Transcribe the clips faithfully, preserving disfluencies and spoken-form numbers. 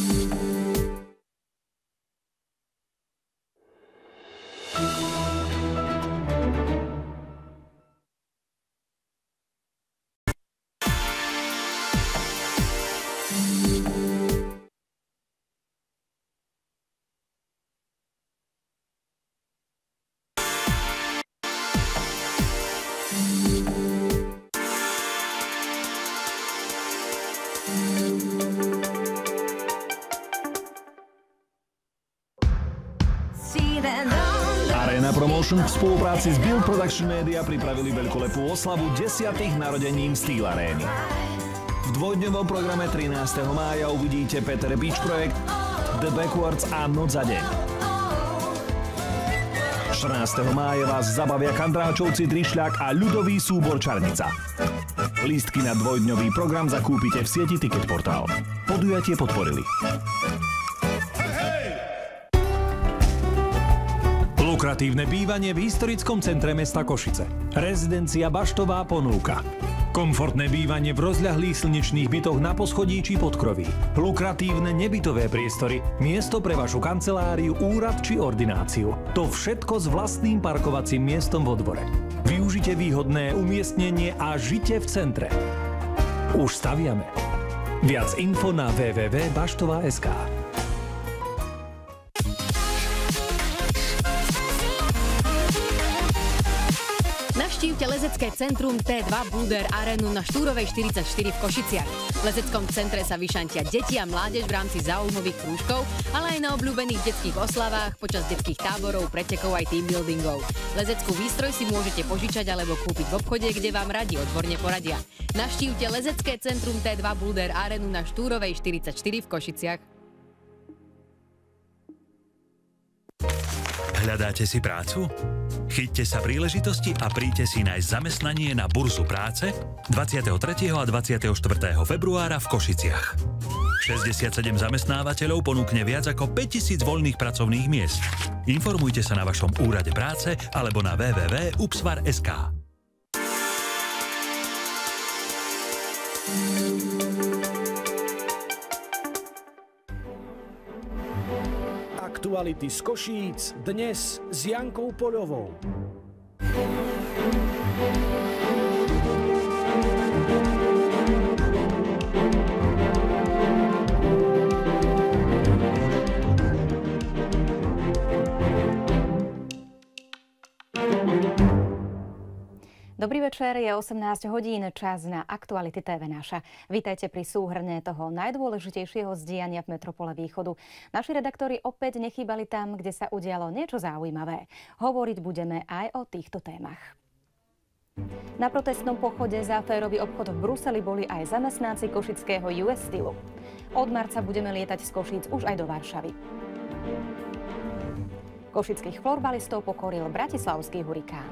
Arena Promotion v spolupráci s Build Production Media pripravili veľkolepú oslavu desiatych narodenín Steel Arény. V dvojdňovom programe trinásteho mája uvidíte Peter Beach Projekt, The Backwards a Noc za deň. štrnásteho mája vás zabavia Kandráčovci Trišľák a ľudový súbor Čarnica. Lístky na dvojdňový program zakúpite v sieti Ticket Portal. Podujatie podporili lukratívne bývanie v historickom centre mesta Košice. Rezidencia Baštová ponúka. Komfortné bývanie v rozľahlých slnečných bytoch na poschodí či podkroví. Lukratívne nebytové priestory, miesto pre vašu kanceláriu, úrad či ordináciu. To všetko s vlastným parkovacím miestom vo dvore. Využite výhodné umiestnenie a žite v centre. Už staviame. Viac info na w w w bodka baštová bodka es ká. Navštívte lezecké centrum té dva Boulder Arenu na Štúrovej štyridsaťštyri v Košiciach. V lezeckom centre sa vyšantia deti a mládež v rámci záujmových krúžkov, ale aj na obľúbených detských oslavách, počas detských táborov, pretekov aj teambuildingov. Lezeckú výstroj si môžete požičať alebo kúpiť v obchode, kde vám radi odborne poradia. Navštívte lezecké centrum té dva Boulder Arenu na Štúrovej štyridsaťštyri v Košiciach. Hľadáte si prácu? Chyťte sa príležitosti a príďte si nájsť zamestnanie na burzu práce dvadsiateho tretieho a dvadsiateho štvrtého februára v Košiciach. šesťdesiatsedem zamestnávateľov ponúkne viac ako päťtisíc voľných pracovných miest. Informujte sa na vašom úrade práce alebo na w w w bodka upsvar bodka es ká. Aktuality z Košíc dnes s Jankou Poľovou. Dobrý večer, je osemnásť hodín, čas na Aktuality té vé Naša. Vítajte pri súhrne toho najdôležitejšieho zdiania v metropole Východu. Naši redaktori opäť nechýbali tam, kde sa udialo niečo zaujímavé. Hovoriť budeme aj o týchto témach. Na protestnom pochode za férový obchod v Bruseli boli aj zamestnanci košického ú es Steelu. Od marca budeme lietať z Košíc už aj do Varšavy. Košických florbalistov pokoril bratislavský hurikán.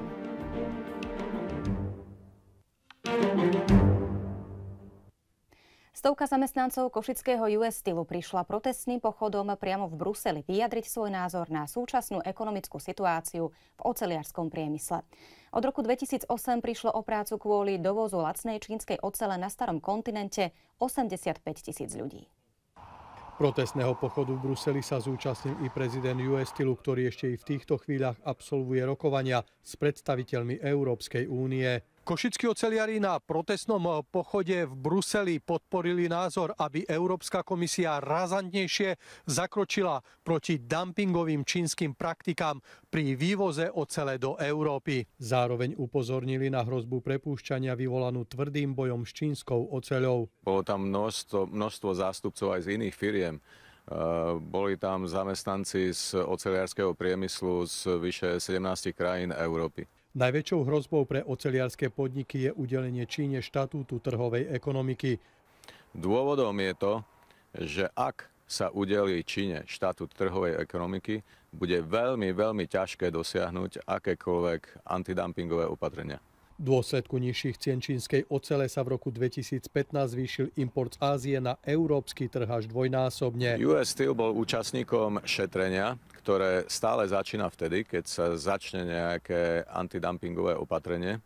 Stovka zamestnancov košického ú es Steelu prišla protestným pochodom priamo v Bruseli vyjadriť svoj názor na súčasnú ekonomickú situáciu v oceliarskom priemysle. Od roku dvetisícosem prišlo o prácu kvôli dovozu lacnej čínskej ocele na starom kontinente osemdesiatpäť tisíc ľudí. Protestného pochodu v Bruseli sa zúčastnil i prezident ú es Steelu, ktorý ešte i v týchto chvíľach absolvuje rokovania s predstaviteľmi Európskej únie. Košickí oceliari na protestnom pochode v Bruseli podporili názor, aby Európska komisia razantnejšie zakročila proti dumpingovým čínskym praktikám pri vývoze ocele do Európy. Zároveň upozornili na hrozbu prepúšťania vyvolanú tvrdým bojom s čínskou oceľou. Bolo tam množstvo, množstvo zástupcov aj z iných firiem. Boli tam zamestnanci z oceliarského priemyslu z vyše sedemnástich krajín Európy. Najväčšou hrozbou pre oceliarské podniky je udelenie Číne štatútu trhovej ekonomiky. Dôvodom je to, že ak sa udelí Číne štatút trhovej ekonomiky, bude veľmi, veľmi ťažké dosiahnuť akékoľvek antidumpingové opatrenia. V dôsledku nižších cien čínskej ocele sa v roku dvetisícpätnásť zvýšil import z Ázie na európsky trh až dvojnásobne. ú es Steel bol účastníkom šetrenia, ktoré stále začína vtedy, keď sa začne nejaké antidumpingové opatrenie.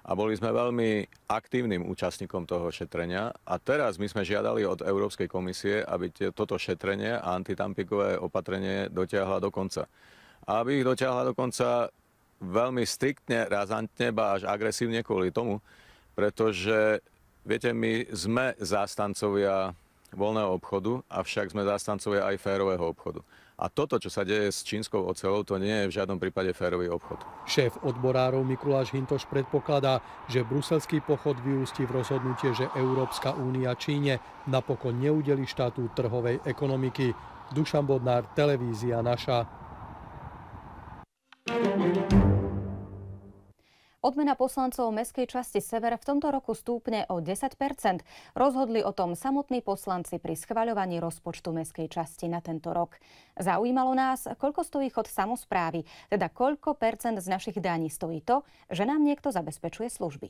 a boli sme veľmi aktívnym účastníkom toho šetrenia. A teraz my sme žiadali od Európskej komisie, aby toto šetrenie a antidumpingové opatrenie dotiahla do konca. A aby ich dotiahla do konca veľmi striktne, razantne, ba až agresívne kvôli tomu, pretože, viete, my sme zástancovia voľného obchodu, avšak sme zástancovia aj férového obchodu. A toto, čo sa deje s čínskou oceľou, to nie je v žiadnom prípade férový obchod. Šéf odborárov Mikuláš Hintoš predpokladá, že bruselský pochod vyústi v rozhodnutie, že Európska únia Číne napokon neudelí štatút trhovej ekonomiky. Dušan Bodnár, televízia Naša. Odmena poslancov mestskej časti Sever v tomto roku stúpne o desať percent. Rozhodli o tom samotní poslanci pri schvaľovaní rozpočtu mestskej časti na tento rok. Zaujímalo nás, koľko stojí chod samosprávy, teda koľko percent z našich daní stojí to, že nám niekto zabezpečuje služby.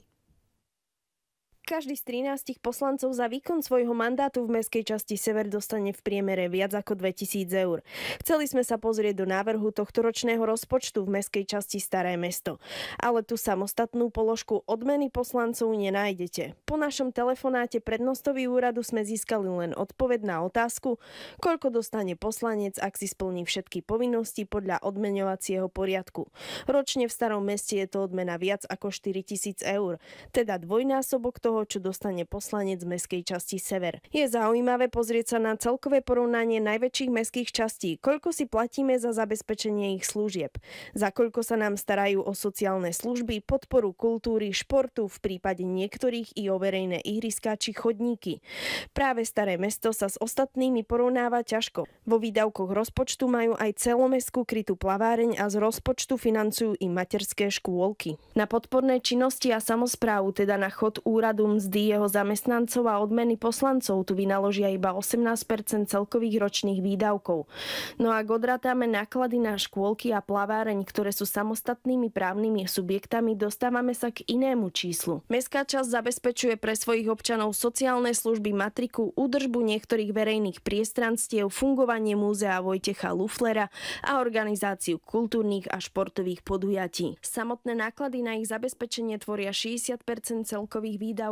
Každý z trinástich poslancov za výkon svojho mandátu v mestskej časti Sever dostane v priemere viac ako dvetisíc eur. Chceli sme sa pozrieť do návrhu tohto ročného rozpočtu v mestskej časti Staré Mesto. Ale tu samostatnú položku odmeny poslancov nenájdete. Po našom telefonáte prednostovi úradu sme získali len odpoveď na otázku, koľko dostane poslanec, ak si splní všetky povinnosti podľa odmeňovacieho poriadku. Ročne v Starom Meste je to odmena viac ako štyritisíc eur, teda dvojnásobok toho, čo dostane poslanec z mestskej časti Sever. Je zaujímavé pozrieť sa na celkové porovnanie najväčších mestských častí, koľko si platíme za zabezpečenie ich služieb, za koľko sa nám starajú o sociálne služby, podporu kultúry, športu, v prípade niektorých i o verejné ihriská či chodníky. Práve Staré Mesto sa s ostatnými porovnáva ťažko. Vo výdavkoch rozpočtu majú aj celomestskú krytú plaváreň a z rozpočtu financujú i materské škôlky. Na podporné činnosti a samosprávu, teda na chod úradu, mzdy jeho zamestnancov a odmeny poslancov tu vynaložia iba osemnásť percent celkových ročných výdavkov. No ak odrátame náklady na škôlky a plaváreň, ktoré sú samostatnými právnymi subjektami, dostávame sa k inému číslu. Mestská časť zabezpečuje pre svojich občanov sociálne služby, matriku, údržbu niektorých verejných priestranstiev, fungovanie múzea Vojtecha Luflera a organizáciu kultúrnych a športových podujatí. Samotné náklady na ich zabezpečenie tvoria šesťdesiat percent celkových výdavkov.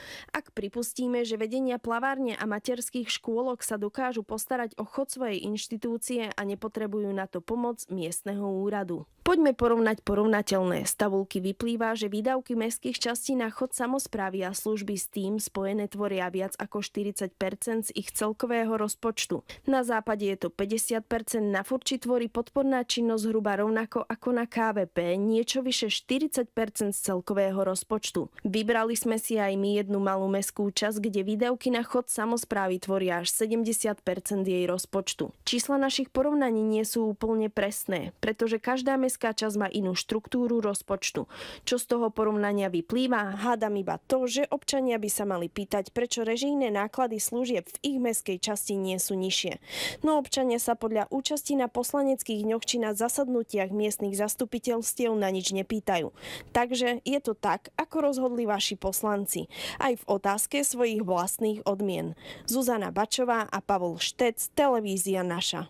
Ak pripustíme, že vedenia plavárne a materských škôlok sa dokážu postarať o chod svojej inštitúcie a nepotrebujú na to pomoc miestneho úradu. Poďme porovnať porovnateľné. Z tabulky vyplýva, že výdavky mestských častí na chod samosprávy a služby s tým spojené tvoria viac ako štyridsať percent z ich celkového rozpočtu. Na západe je to päťdesiat percent, na Furči tvorí podporná činnosť zhruba rovnako ako na ká vé pé, niečo vyše štyridsať percent z celkového rozpočtu. Vybrali sme si aj my jednu malú mestskú časť, kde výdavky na chod samosprávy tvoria až sedemdesiat percent jej rozpočtu. Čísla našich porovnaní nie sú úplne presné, pretože každá mestská časť má inú štruktúru rozpočtu. Čo z toho porovnania vyplýva? Hádam iba to, že občania by sa mali pýtať, prečo režijné náklady služieb v ich mestskej časti nie sú nižšie. No občania sa podľa účasti na poslaneckých dňoch či na zasadnutiach miestnych zastupiteľstiev na nič nepýtajú. Takže je to tak, ako rozhodli vaši poslanci. Aj v otázke svojich vlastných odmien. Zuzana Bačová a Pavol Štec, televízia Naša.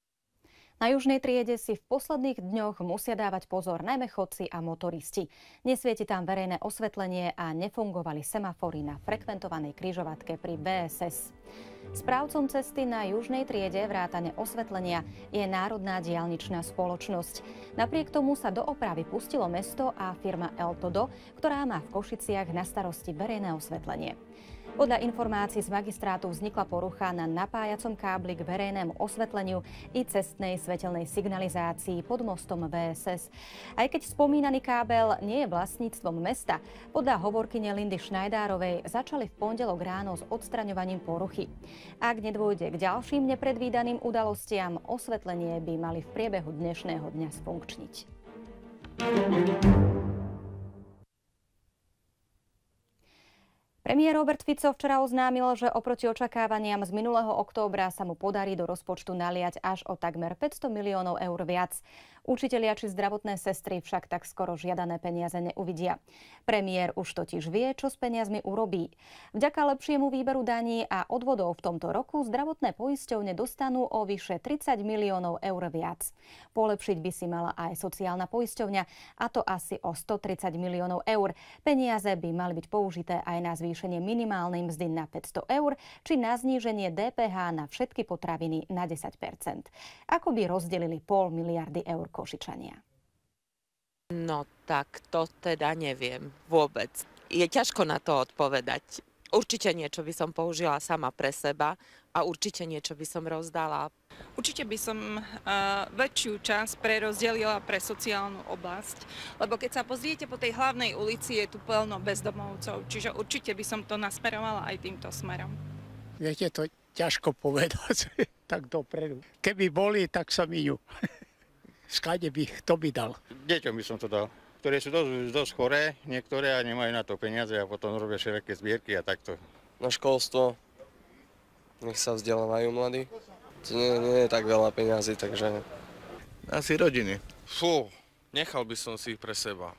Na južnej triede si v posledných dňoch musia dávať pozor najmä chodci a motoristi. Nesvieti tam verejné osvetlenie a nefungovali semafory na frekventovanej križovatke pri bé es es. Správcom cesty na južnej triede vrátane osvetlenia je Národná diaľničná spoločnosť. Napriek tomu sa do opravy pustilo mesto a firma Eltodo, ktorá má v Košiciach na starosti verejné osvetlenie. Podľa informácií z magistrátu vznikla porucha na napájacom kábli k verejnému osvetleniu i cestnej svetelnej signalizácii pod mostom bé es es. Aj keď spomínaný kábel nie je vlastníctvom mesta, podľa hovorkyne Lindy Šnajdárovej začali v pondelok ráno s odstraňovaním poruchy. Ak nedôjde k ďalším nepredvídaným udalostiam, osvetlenie by mali v priebehu dnešného dňa sfunkčniť. Premiér Robert Fico včera oznámil, že oproti očakávaniam z minulého októbra sa mu podarí do rozpočtu naliať až o takmer päťsto miliónov eur viac. Učitelia či zdravotné sestry však tak skoro žiadané peniaze neuvidia. Premiér už totiž vie, čo s peniazmi urobí. Vďaka lepšiemu výberu daní a odvodov v tomto roku zdravotné poisťovne dostanú o vyše tridsať miliónov eur viac. Polepšiť by si mala aj sociálna poisťovňa, a to asi o stotridsať miliónov eur. Peniaze by mali byť použité aj na zvýšenie minimálnej mzdy na päťsto eur či na zníženie dé pé há na všetky potraviny na desať percent. Ako by rozdelili pol miliardy eur Košičania? No tak to teda neviem vôbec. Je ťažko na to odpovedať. Určite niečo by som použila sama pre seba a určite niečo by som rozdala. Určite by som uh, väčšiu časť prerozdelila pre sociálnu oblasť, lebo keď sa pozriete po tej hlavnej ulici, je tu plno bezdomovcov, čiže určite by som to nasmerovala aj týmto smerom. Viete, to ťažko povedať tak dopredu. Keby boli, tak sa minú. Skade by, kto by dal? Deťom by som to dal, ktoré sú dosť, dosť choré, niektoré a nemajú na to peniaze a potom robia všelijaké zbierky a takto. Na školstvo, nech sa vzdelávajú mladí. To nie, nie je tak veľa peniazy, takže... Asi rodiny. Fú, nechal by som si ich pre seba.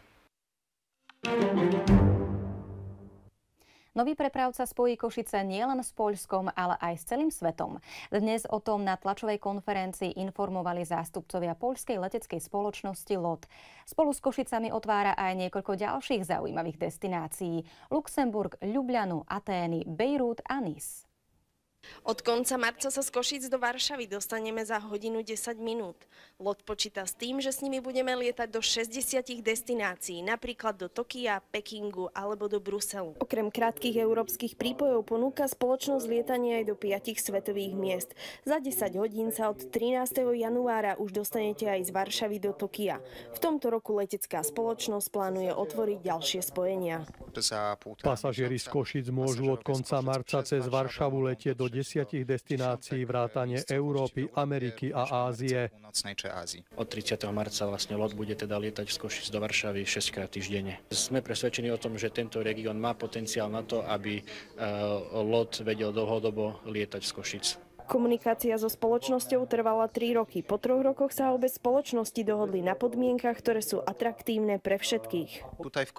Nový prepravca spojí Košice nielen s Poľskom, ale aj s celým svetom. Dnes o tom na tlačovej konferencii informovali zástupcovia poľskej leteckej spoločnosti LOT. Spolu s Košicami otvára aj niekoľko ďalších zaujímavých destinácií. Luxemburg, Ljubljanu, Atény, Bejrút a Nice. Od konca marca sa z Košíc do Varšavy dostaneme za hodinu desať minút. LOT počíta s tým, že s nimi budeme lietať do šesťdesiat destinácií, napríklad do Tokia, Pekingu alebo do Bruselu. Okrem krátkych európskych prípojov ponúka spoločnosť lietanie aj do piatich svetových miest. Za desať hodín sa od trinásteho januára už dostanete aj z Varšavy do Tokia. V tomto roku letecká spoločnosť plánuje otvoriť ďalšie spojenia. Pasažieri z Košíc môžu od konca marca cez Varšavu letieť do desiatich destinácií vrátane Európy, Ameriky a Ázie. Od tridsiateho marca vlastne LOT bude teda lietať z Košíc do Varšavy šesťkrát týždenne. Sme presvedčení o tom, že tento región má potenciál na to, aby LOT vedel dlhodobo lietať z Košíc. Komunikácia so spoločnosťou trvala tri roky. Po troch rokoch sa obe spoločnosti dohodli na podmienkach, ktoré sú atraktívne pre všetkých.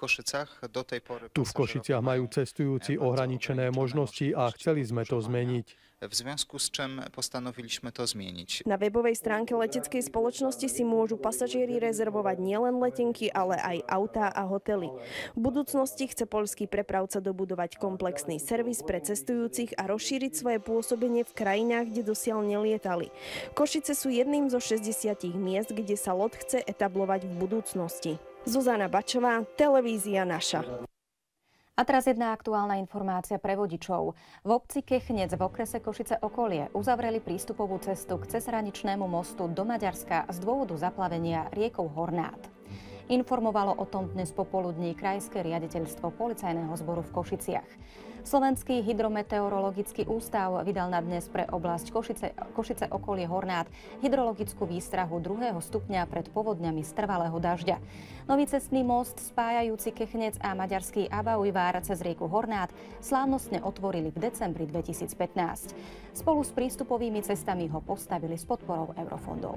Tu v Košiciach majú cestujúci ohraničené možnosti a chceli sme to zmeniť. W związku z czym postanowiliśmy to zmienić. Na webovej stránke leteckej spoločnosti si môžu pasažieri rezervovať nielen letenky, ale aj autá a hotely. V budúcnosti chce poľský prepravca dobudovať komplexný servis pre cestujúcich a rozšíriť svoje pôsobenie v krajinách, kde dosiaľ nelietali. Košice sú jedným zo šesťdesiatich miest, kde sa LOT chce etablovať v budúcnosti. Zuzana Bačová, televízia Naša. A teraz jedna aktuálna informácia pre vodičov. V obci Kechnec v okrese Košice okolie uzavreli prístupovú cestu k cezhraničnému mostu do Maďarska z dôvodu zaplavenia riekou Hornát. Informovalo o tom dnes popoludní Krajské riaditeľstvo Policajného zboru v Košiciach. Slovenský hydrometeorologický ústav vydal na dnes pre oblasť Košice, Košice okolie Hornát hydrologickú výstrahu druhého stupňa pred povodňami z trvalého dažďa. Nový cestný most spájajúci Kechnec a maďarský Abaujvár cez rieku Hornát slávnostne otvorili v decembri dvetisícpätnásť. Spolu s prístupovými cestami ho postavili s podporou eurofondov.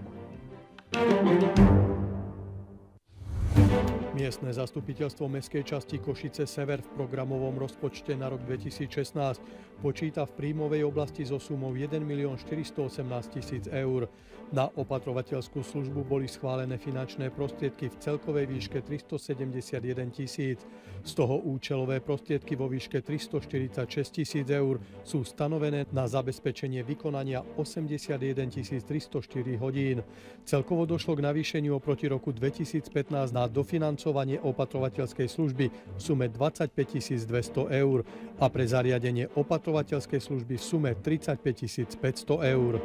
Miestne zastupiteľstvo mestskej časti Košice Sever v programovom rozpočte na rok dvetisícšestnásť počíta v príjmovej oblasti so sumou jeden milión štyristoosemnásť tisíc eur. Na opatrovateľskú službu boli schválené finančné prostriedky v celkovej výške tristosedemdesiatjeden tisíc. Z toho účelové prostriedky vo výške tristoštyridsaťšesť tisíc eur sú stanovené na zabezpečenie vykonania osemdesiatjeden tisíc tristoštyri hodín. Celkovo došlo k navýšeniu oproti roku dvetisícpätnásť na dofinancovanie opatrovateľskej služby v sume dvadsaťpäť tisíc dvesto eur a pre zariadenie opatrovateľskej služby v sume tridsaťpäť tisíc päťsto eur.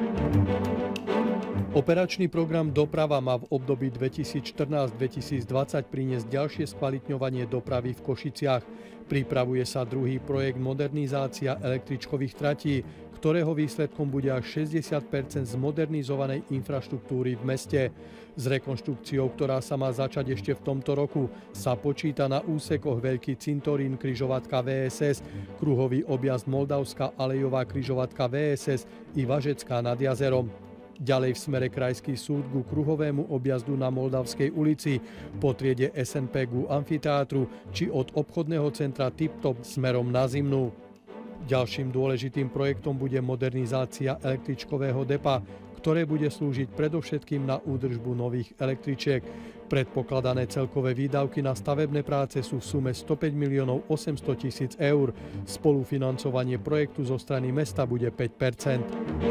Operačný program Doprava má v období dvetisícštrnásť dvetisícdvadsať priniesť ďalšie skvalitňovanie dopravy v Košiciach. Pripravuje sa druhý projekt modernizácia električkových tratí, ktorého výsledkom bude až šesťdesiat percent zmodernizovanej infraštruktúry v meste. S rekonštrukciou, ktorá sa má začať ešte v tomto roku, sa počíta na úsekoch Veľký cintorín, križovatka vé es es, kruhový objazd Moldavská alejová križovatka vé es es i Važecká nad jazerom. Ďalej v smere Krajský súd ku kruhovému objazdu na Moldavskej ulici, po triede es en pé ku amfiteátru či od obchodného centra Tiptop smerom na Zimnú. Ďalším dôležitým projektom bude modernizácia električkového depa, ktoré bude slúžiť predovšetkým na údržbu nových električiek. Predpokladané celkové výdavky na stavebné práce sú v sume stopäť miliónov osemsto tisíc eur. Spolufinancovanie projektu zo strany mesta bude päť percent.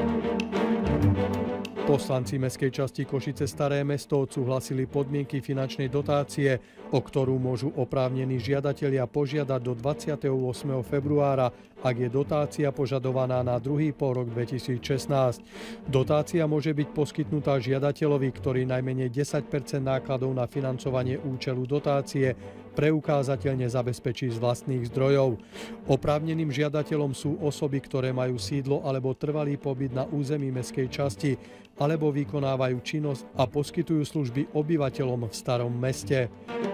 Poslanci mestskej časti Košice Staré Mesto odsúhlasili podmienky finančnej dotácie, o ktorú môžu oprávnení žiadatelia požiadať do dvadsiateho ôsmeho februára, ak je dotácia požadovaná na druhý polrok dvetisícšestnásť. Dotácia môže byť poskytnutá žiadateľovi, ktorý najmenej desať percent nákladov na financovanie účelu dotácie preukázateľne zabezpečí z vlastných zdrojov. Oprávneným žiadateľom sú osoby, ktoré majú sídlo alebo trvalý pobyt na území mestskej časti, alebo vykonávajú činnosť a poskytujú služby obyvateľom v Starom meste.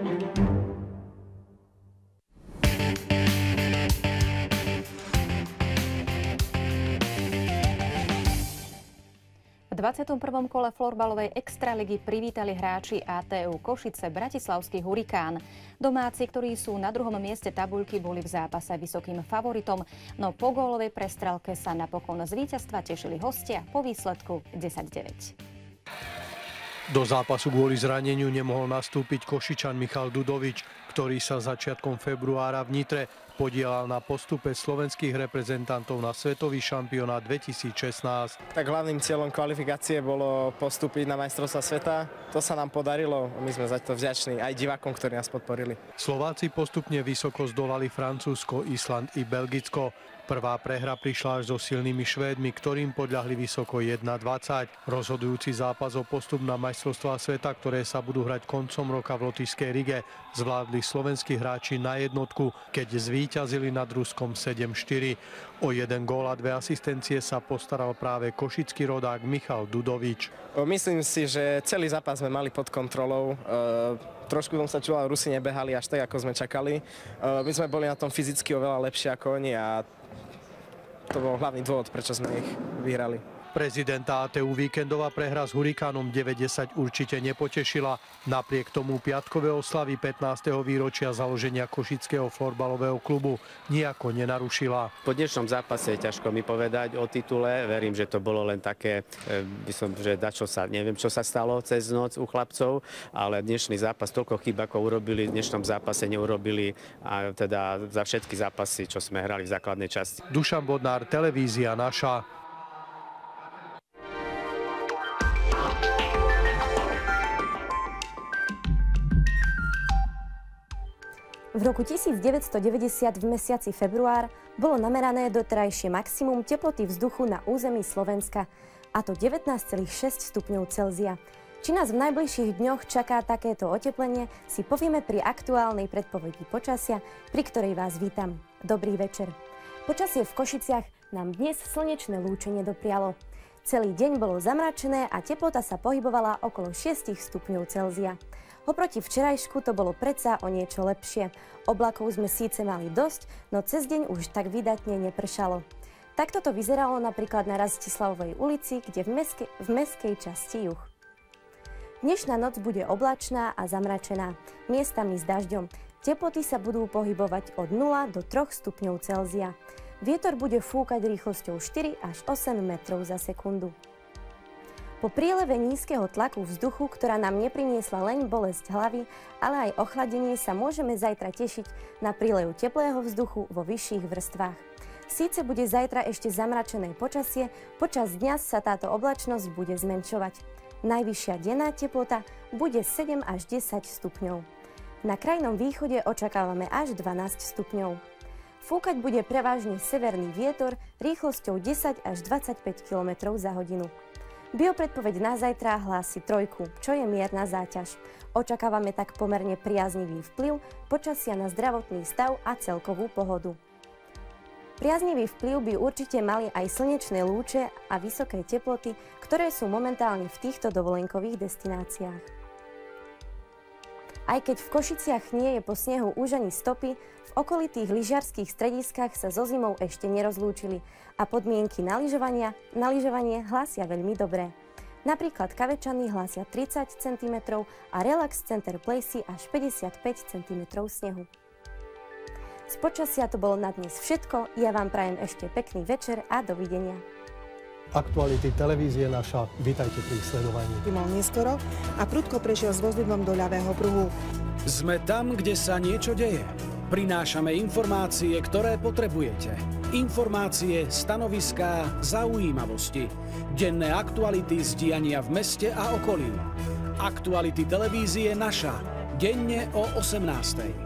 V dvadsiatom prvom kole florbalovej extraligy privítali hráči á té ú Košice bratislavský Hurikán. Domáci, ktorí sú na druhom mieste tabuľky, boli v zápase vysokým favoritom, no po gólovej prestrelke sa napokon z víťazstva tešili hostia po výsledku desať deväť. Do zápasu kvôli zraneniu nemohol nastúpiť Košičan Michal Dudovič, ktorý sa začiatkom februára v Nitre podielal na postupe slovenských reprezentantov na svetový šampionát dvetisícšestnásť. Tak hlavným cieľom kvalifikácie bolo postúpiť na majstrovstvá sveta. To sa nám podarilo, my sme za to vďační aj divákom, ktorí nás podporili. Slováci postupne vysoko zdolali Francúzsko, Island i Belgicko. Prvá prehra prišla až so silnými Švédmi, ktorým podľahli vysoko jeden dvadsať. Rozhodujúci zápas o postup na majstrovstvá sveta, ktoré sa budú hrať koncom roka v Lotyšskej Rige, zvládli slovenskí hráči na jednotku, keď zvíťazili nad Ruskom sedem štyri. O jeden gól a dve asistencie sa postaral práve košický rodák Michal Dudovič. Myslím si, že celý zápas sme mali pod kontrolou. Trošku som sa čúval, Rusi nebehali až tak, ako sme čakali. My sme boli na tom fyzicky oveľa lepšie ako oni a to bol hlavný dôvod, prečo sme ich vyhrali. Prezidenta á té ú víkendová prehra s Hurikánom deväť desať určite nepotešila. Napriek tomu piatkové oslavy pätnásteho výročia založenia košického florbalového klubu nijako nenarušila. Po dnešnom zápase je ťažko mi povedať o titule. Verím, že to bolo len také, by som, že dačo sa, neviem, čo sa stalo cez noc u chlapcov, ale dnešný zápas toľko chýb, ako urobili, v dnešnom zápase neurobili, a teda za všetky zápasy, čo sme hrali v základnej časti. Dušan Bodnár, televízia Naša. V roku tisícdeväťstodeväťdesiat v mesiaci február bolo namerané doterajšie maximum teploty vzduchu na území Slovenska, a to devätnásť celá šesť stupňov Celzia. Či nás v najbližších dňoch čaká takéto oteplenie, si povieme pri aktuálnej predpovedi počasia, pri ktorej vás vítam. Dobrý večer. Počasie v Košiciach nám dnes slnečné lúčenie doprialo. Celý deň bolo zamračené a teplota sa pohybovala okolo šesť stupňov Celzia. Oproti včerajšku to bolo predsa o niečo lepšie. Oblakov sme síce mali dosť, no cez deň už tak vydatne nepršalo. Takto to vyzeralo napríklad na Razistislavovej ulici, kde v, meske, v mestskej časti juh. Dnešná noc bude oblačná a zamračená, miestami s dažďom. Teploty sa budú pohybovať od nula do troch stupňov Celzia. Vietor bude fúkať rýchlosťou štyri až osem metrov za sekundu. Po príleve nízkeho tlaku vzduchu, ktorá nám nepriniesla len bolesť hlavy, ale aj ochladenie, sa môžeme zajtra tešiť na prílev teplého vzduchu vo vyšších vrstvách. Síce bude zajtra ešte zamračené počasie, počas dňa sa táto oblačnosť bude zmenšovať. Najvyššia denná teplota bude sedem až desať stupňov. Na krajnom východe očakávame až dvanásť stupňov. Fúkať bude prevažne severný vietor rýchlosťou desať až dvadsaťpäť kilometrov za hodinu. Biopredpoveď na zajtra hlási trojku, čo je mierna záťaž. Očakávame tak pomerne priaznivý vplyv počasia na zdravotný stav a celkovú pohodu. Priaznivý vplyv by určite mali aj slnečné lúče a vysoké teploty, ktoré sú momentálne v týchto dovolenkových destináciách. Aj keď v Košiciach nie je po snehu už ani stopy, v okolitých lyžiarskych strediskách sa so zimou ešte nerozlúčili a podmienky na lyžovania, na lyžovanie hlásia veľmi dobré. Napríklad Kavečany hlásia tridsať centimetrov a Relax Center Placey až päťdesiatpäť centimetrov snehu. Z počasia to bolo na dnes všetko, ja vám prajem ešte pekný večer a dovidenia. Aktuality televízie Naša, vítajte pri sledovaní. Mal neskoro a prudko prešiel s vozidlom do ľavého pruhu. Sme tam, kde sa niečo deje. Prinášame informácie, ktoré potrebujete. Informácie, stanoviská, zaujímavosti. Denné aktuality z diania v meste a okolí. Aktuality televízie Naša. Denne o osemnástej.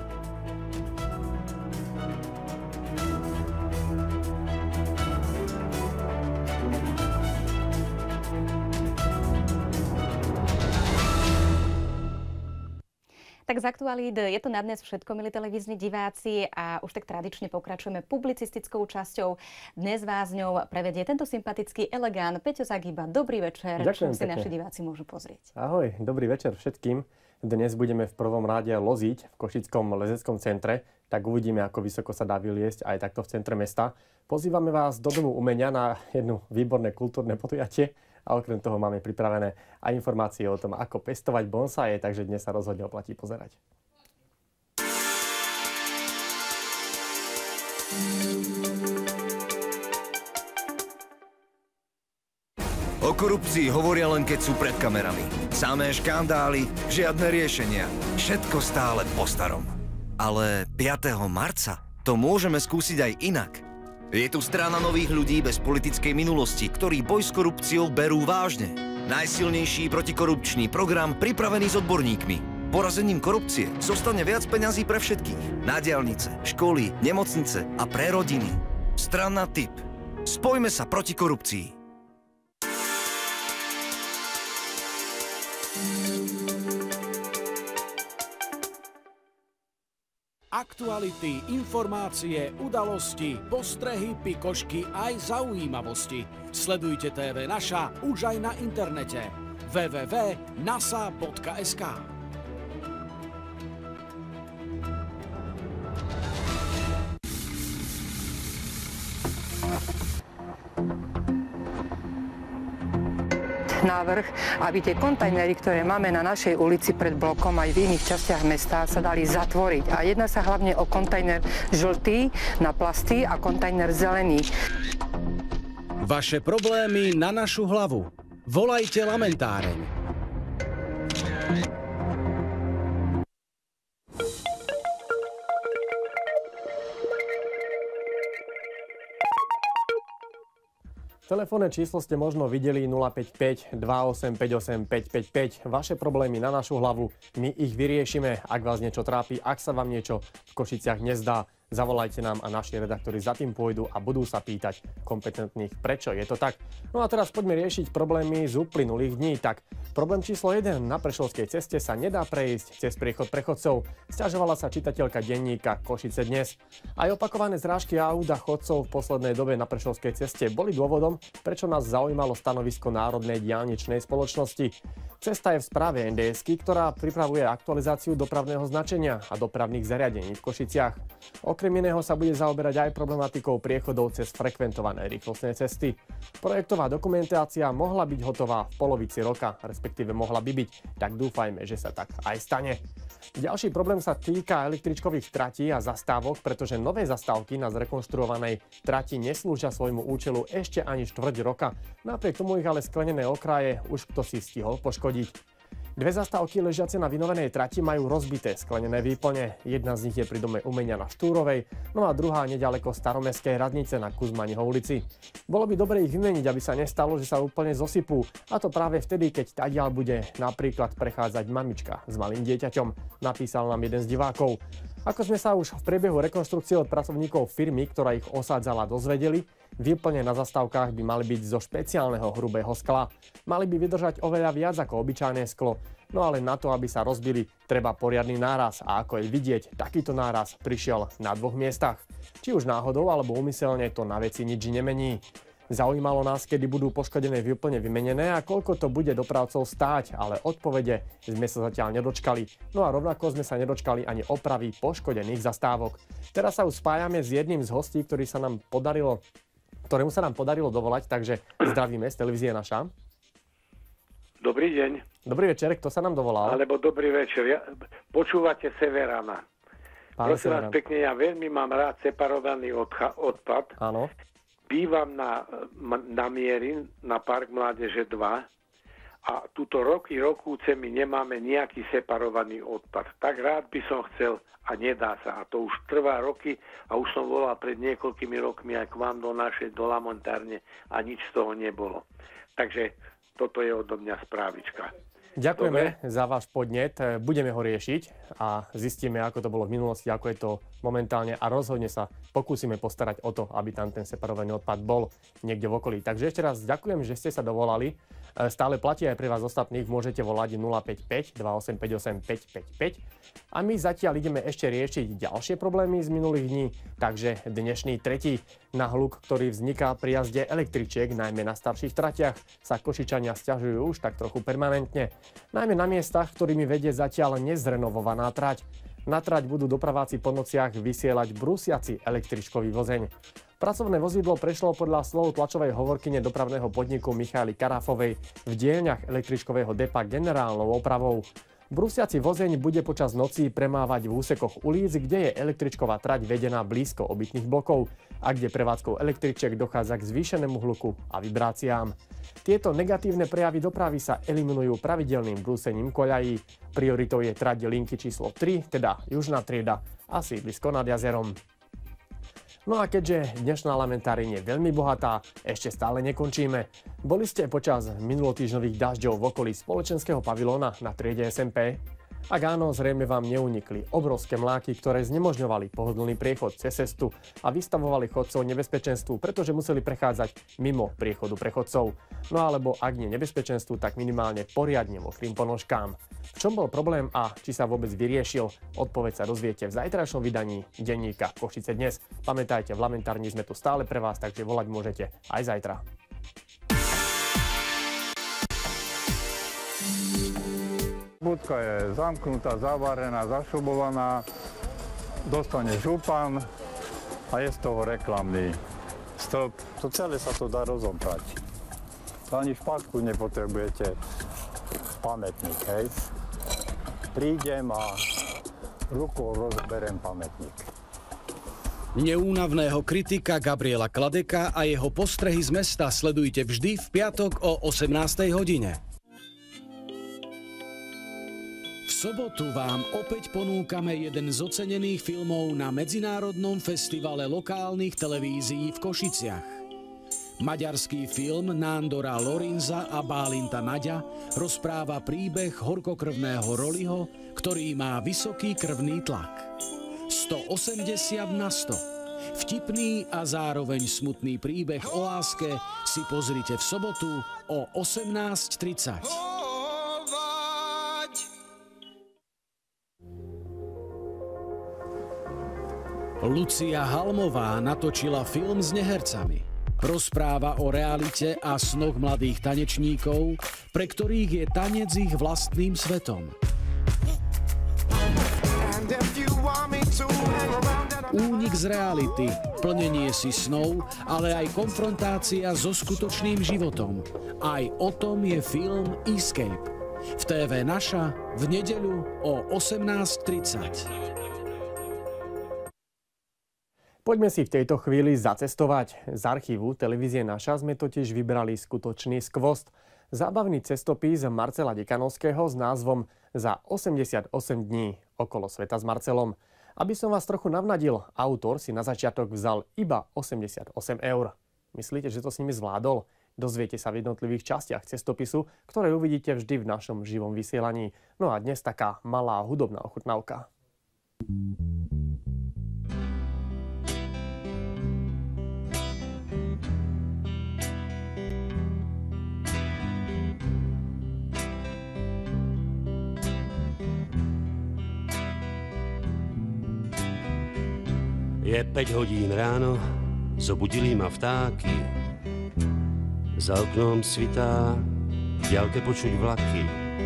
Tak z aktualít je to na dnes všetko, milí televízni diváci, a už tak tradične pokračujeme publicistickou časťou. Dnes vás ňou prevedie tento sympatický elegán Peťo Zagiba. Dobrý večer, čo si naši diváci môžu pozrieť. Ahoj, dobrý večer všetkým. Dnes budeme v prvom rade loziť v Košickom lezeckom centre, tak uvidíme, ako vysoko sa dá vyliesť aj takto v centre mesta. Pozývame vás do Domu umenia na jedno výborné kultúrne podujatie. A okrem toho máme pripravené aj informácie o tom, ako pestovať bonsaje, takže dnes sa rozhodne oplatí pozerať. O korupcii hovoria len keď sú pred kamerami. Samé škandály, žiadne riešenia. Všetko stále po starom. Ale piateho marca to môžeme skúsiť aj inak. Je tu strana nových ľudí bez politickej minulosti, ktorí boj s korupciou berú vážne. Najsilnejší protikorupčný program pripravený s odborníkmi. Porazením korupcie zostane viac peňazí pre všetkých. Na diaľnice, školy, nemocnice a pre rodiny. Strana tip. Spojme sa proti korupcii. Aktuality, informácie, udalosti, postrehy, pikošky aj zaujímavosti. Sledujte té vé Naša už aj na internete. w w w bodka nasa bodka es ká. Návrh, aby tie kontajnery, ktoré máme na našej ulici pred blokom aj v iných častiach mesta, sa dali zatvoriť. A jedná sa hlavne o kontajner žltý na plasty a kontajner zelený. Vaše problémy na našu hlavu. Volajte Lamentáreň. Telefónne číslo ste možno videli nula päť päť, dva osem päť osem, päť päť päť. Vaše problémy na našu hlavu, my ich vyriešime. Ak vás niečo trápi, ak sa vám niečo v Košiciach nezdá, zavolajte nám a naši redaktori za tým pôjdu a budú sa pýtať kompetentných, prečo je to tak. No a teraz poďme riešiť problémy z uplynulých dní. Tak, problém číslo jeden. Na Prešovskej ceste sa nedá prejsť cez priechod prechodcov. Sťažovala sa čitateľka denníka Košice dnes. Aj opakované zrážky aut a chodcov v poslednej dobe na Prešovskej ceste boli dôvodom, prečo nás zaujímalo stanovisko Národnej diaľničnej spoločnosti. Cesta je v správe en dé esky, ktorá pripravuje aktualizáciu dopravného značenia a dopravných zariadení v Košiciach. Okrem iného sa bude zaoberať aj problematikou priechodov cez frekventované rýchlostné cesty. Projektová dokumentácia mohla byť hotová v polovici roka, respektíve mohla by byť, tak dúfajme, že sa tak aj stane. Ďalší problém sa týka električkových tratí a zastávok, pretože nové zastávky na zrekonštruovanej trati neslúžia svojmu účelu ešte ani štvrť roka. Napriek tomu ich ale sklenené okraje už kto si stihol poškodiť. Dve zastávky ležiace na vynovenej trati majú rozbité sklenené výplne. Jedna z nich je pri Dome umenia na Štúrovej, no a druhá nedaleko staromestskej radnice na Kuzmaniho ulici. Bolo by dobre ich vymeniť, aby sa nestalo, že sa úplne zosypú, a to práve vtedy, keď tadiaľ bude napríklad prechádzať mamička s malým dieťaťom, napísal nám jeden z divákov. Ako sme sa už v priebehu rekonštrukcie od pracovníkov firmy, ktorá ich osádzala, dozvedeli, Výplne na zastávkach by mali byť zo špeciálneho hrubého skla. Mali by vydržať oveľa viac ako obyčajné sklo. No ale na to, aby sa rozbili, treba poriadny náraz. A ako je vidieť, takýto náraz prišiel na dvoch miestach. Či už náhodou alebo úmyselne, to na veci nič nemení. Zaujímalo nás, kedy budú poškodené výplne vymenené a koľko to bude dopravcov stáť, ale odpovede sme sa zatiaľ nedočkali. No a rovnako sme sa nedočkali ani opravy poškodených zastávok. Teraz sa už spájame s jedným z hostí, ktorý sa nám podarilo, ktorému sa nám podarilo dovolať, takže zdravíme z televízie Naša. Dobrý deň. Dobrý večer, kto sa nám dovolal? Alebo dobrý večer. Ja, počúvate Severana. Pán Prosím Severan. vás pekne, ja veľmi mám rád separovaný odcha- odpad. Áno. Bývam na, na Mierin, na Park Mládeže dva a túto roky, rokúce my nemáme nejaký separovaný odpad. Tak rád by som chcel a nedá sa. A to už trvá roky a už som volal pred niekoľkými rokmi aj k vám do našej, do lamontárne a nič z toho nebolo. Takže toto je odo mňa správička. Ďakujeme Dobre. za váš podnet. Budeme ho riešiť a zistíme, ako to bolo v minulosti, ako je to momentálne a rozhodne sa pokúsime postarať o to, aby tam ten separovaný odpad bol niekde v okolí. Takže ešte raz ďakujem, že ste sa dovolali. Stále platí aj pre vás ostatných. Môžete volať nula päť päť, dva osem päť osem, päť päť päť. A my zatiaľ ideme ešte riešiť ďalšie problémy z minulých dní. Takže dnešný tretí na hluk, ktorý vzniká pri jazde električiek, najmä na starších tratiach, sa Košičania sťažujú už tak trochu permanentne. Najmä na miestach, ktorými vedie zatiaľ nezrenovovaná trať. Na trať budú dopraváci po nociach vysielať brúsiaci električkový vozeň. Pracovné vozidlo prešlo podľa slov tlačovej hovorkyne dopravného podniku Michaely Karafovej v dielňach električkového depa generálnou opravou. Brúsiaci vozeň bude počas nocí premávať v úsekoch ulic, kde je električková trať vedená blízko obytných blokov a kde prevádzkou električiek dochádza k zvýšenému hluku a vibráciám. Tieto negatívne prejavy dopravy sa eliminujú pravidelným brúsením koľají. Prioritou je trať linky číslo tri, teda južná trieda a sídlisko nad jazerom. No a keďže dnešná lamentáreň je veľmi bohatá, ešte stále nekončíme. Boli ste počas minulotýždňových dažďov v okolí spoločenského pavilóna na triede es em pé? Ak áno, zrejme vám neunikli obrovské mláky, ktoré znemožňovali pohodlný priechod cez cestu a vystavovali chodcov nebezpečenstvu, pretože museli prechádzať mimo priechodu pre chodcov. No alebo ak nie nebezpečenstvu, tak minimálne poriadne mokrým ponožkám. V čom bol problém a či sa vôbec vyriešil? Odpoveď sa dozviete v zajtrajšom vydaní denníka Košice dnes. Pamätajte, v lamentárni sme tu stále pre vás, takže volať môžete aj zajtra. Budka je zamknutá, zavarená, zašrubovaná, dostane župan a je z toho reklamný stĺp. To celé sa to dá rozobrať. Ani špatku nepotrebujete, pamätník, hej. Prídem a rukou rozberem pamätník. Neúnavného kritika Gabriela Kladeka a jeho postrehy z mesta sledujte vždy v piatok o osemnástej hodine. V sobotu vám opäť ponúkame jeden z ocenených filmov na Medzinárodnom festivale lokálnych televízií v Košiciach. Maďarský film Nándora Lorinza a Bálinta Naďa rozpráva príbeh horkokrvného Roliho, ktorý má vysoký krvný tlak. sto osemdesiat na sto. Vtipný a zároveň smutný príbeh o láske si pozrite v sobotu o osemnásť tridsať. Lucia Halmová natočila film s nehercami. Rozpráva o realite a snoch mladých tanečníkov, pre ktorých je tanec ich vlastným svetom. Únik z reality, plnenie si snov, ale aj konfrontácia so skutočným životom. Aj o tom je film Escape. V té vé Naša v nedeľu o osemnásť tridsať. Poďme si v tejto chvíli zacestovať. Z archívu televízie Naša sme totiž vybrali skutočný skvost. Zábavný cestopis Marcela Dekanovského s názvom Za osemdesiatosem dní okolo sveta s Marcelom. Aby som vás trochu navnadil, autor si na začiatok vzal iba osemdesiatosem eur. Myslíte, že to s nimi zvládol? Dozviete sa v jednotlivých častiach cestopisu, ktoré uvidíte vždy v našom živom vysielaní. No a dnes taká malá hudobná ochutnávka. Je päť hodín ráno, zobudili ma vtáky. Za oknom svitá, v ďalke počuť vlaky.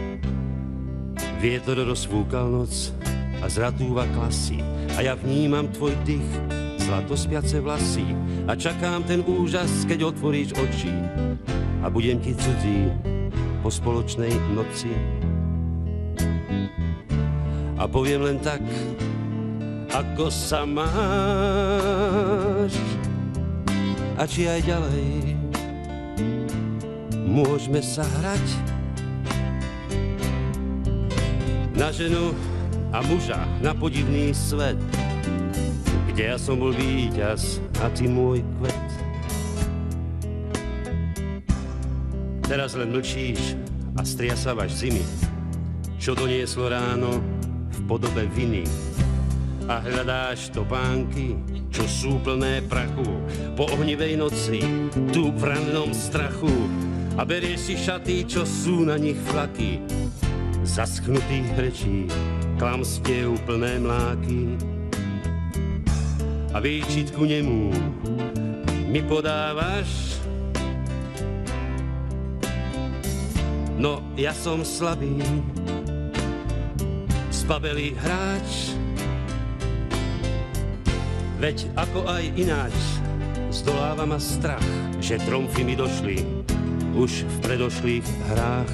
Vietor rozfúkal noc a zratúva klasy. A ja vnímam tvoj dých, zlato spiace vlasy. A čakám ten úžas, keď otvoríš oči. A budem ti cudzí po spoločnej noci. A poviem len tak, ako sa máš. A či aj ďalej môžeme sa hrať na ženu a muža, na podivný svet, kde ja som bol víťaz a ty môj kvet. Teraz len mlčíš a striasavaš zimy, čo donieslo ráno v podobe viny. A hľadáš topánky, čo sú plné prachu, po ohnivej noci, tu v rannom strachu. A berieš si šaty, čo sú na nich flaky, zaschnutých rečí, klamstiev plné mláky. A výčitku nemú mi podávaš, no ja som slabý, zbabelý hráč. Veď ako aj ináč zdoláva ma strach, že tromfy mi došli už v predošlých hrách.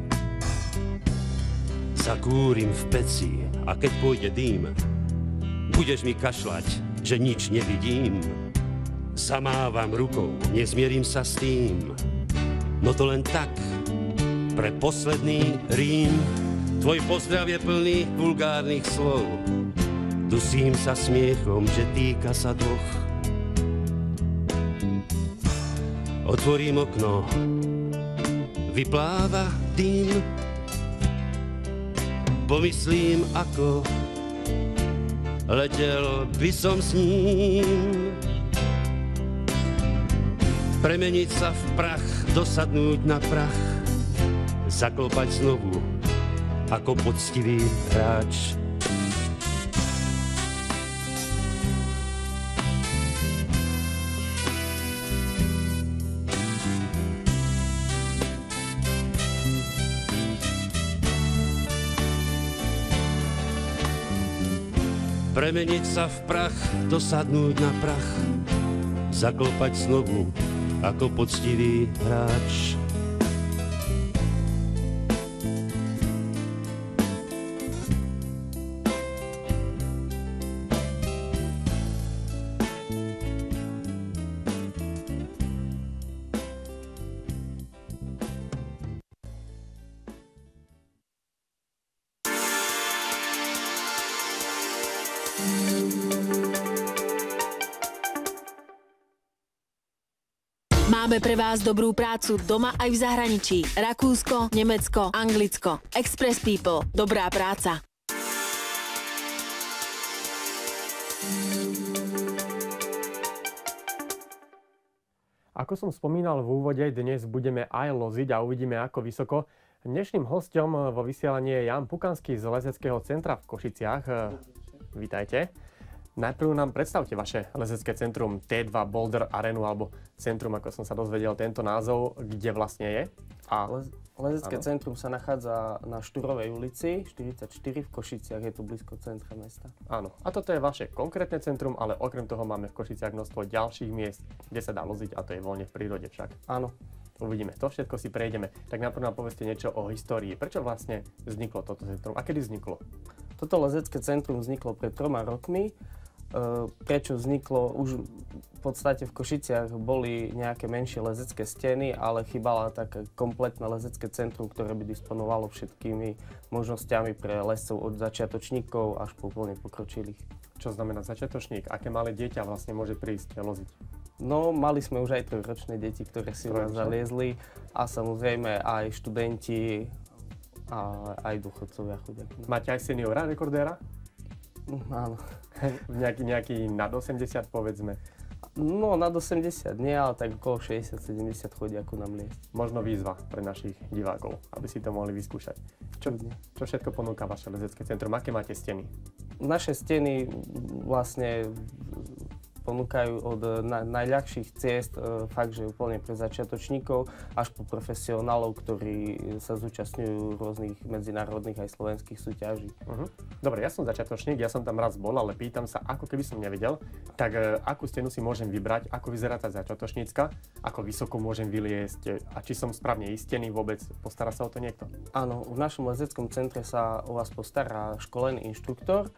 Zakúrim v peci a keď pôjde dým, budeš mi kašľať, že nič nevidím. Zamávam rukou, nezmierim sa s tým, no to len tak, pre posledný rím. Tvoj pozdrav je plný vulgárnych slov, dusím sa smiechom, že týka sa dvoch. Otvorím okno, vypláva dým, pomyslím, ako letel by som s ním. Premeniť sa v prach, dosadnúť na prach, zaklopať znovu ako poctivý hráč. Premeniť sa v prach, dosadnúť na prach, zaklopať znovu ako poctivý hráč. Máme pre vás dobrú prácu doma aj v zahraničí. Rakúsko, Nemecko, Anglicko. Express People. Dobrá práca. Ako som spomínal v úvode, dnes budeme aj loziť a uvidíme ako vysoko. Dnešným hosťom vo vysielaní je Ján Pukanský z Lezeckého centra v Košiciach. Vítajte. Najprv nám predstavte vaše lezecké centrum té dva Boulder Arenu, alebo centrum, ako som sa dozvedel tento názov, kde vlastne je. A... Lezecké ano. centrum sa nachádza na Štúrovej ulici štyridsaťštyri v Košiciach, je to blízko centra mesta. Áno, a toto je vaše konkrétne centrum, ale okrem toho máme v Košiciach množstvo ďalších miest, kde sa dá loziť, a to je voľne v prírode však. Áno. Uvidíme, to všetko si prejdeme. Tak najprv nám povedzte niečo o histórii. Prečo vlastne vzniklo toto centrum a kedy vzniklo? Toto lezecké centrum vzniklo pred troma rokmi. Prečo vzniklo? Už v podstate v Košiciach boli nejaké menšie lezecké steny, ale chýbala také kompletné lezecké centrum, ktoré by disponovalo všetkými možnosťami pre lescov od začiatočníkov až po úplne pokročilých. Čo znamená začiatočník? Aké malé dieťa vlastne môže prísť loziť? No, mali sme už aj trojročné deti, ktoré si nás zaliezli a samozrejme aj študenti a aj dôchodcovia chodia. Máte aj seniora, rekordéra? No, áno. nejaký, nejaký nad osemdesiat, povedzme. No, nad osemdesiat nie, ale tak okolo šesťdesiat sedemdesiat chodia ako nám liesť. Možno výzva pre našich divákov, aby si to mohli vyskúšať. Čo, čo všetko ponúka vaše lezecké centrum? Aké máte steny? Naše steny vlastne ponúkajú od na, najľahších ciest, e, fakt, že úplne pre začiatočníkov, až po profesionálov, ktorí sa zúčastňujú rôznych medzinárodných aj slovenských súťaží. Uh-huh. Dobre, ja som začiatočník, ja som tam raz bol, ale pýtam sa, ako keby som nevedel, tak e, akú stenu si môžem vybrať, ako vyzerá tá začiatočnícka, ako vysoko môžem vyliesť a či som správne istený vôbec, postará sa o to niekto? Áno, v našom lezeckom centre sa o vás postará školený inštruktor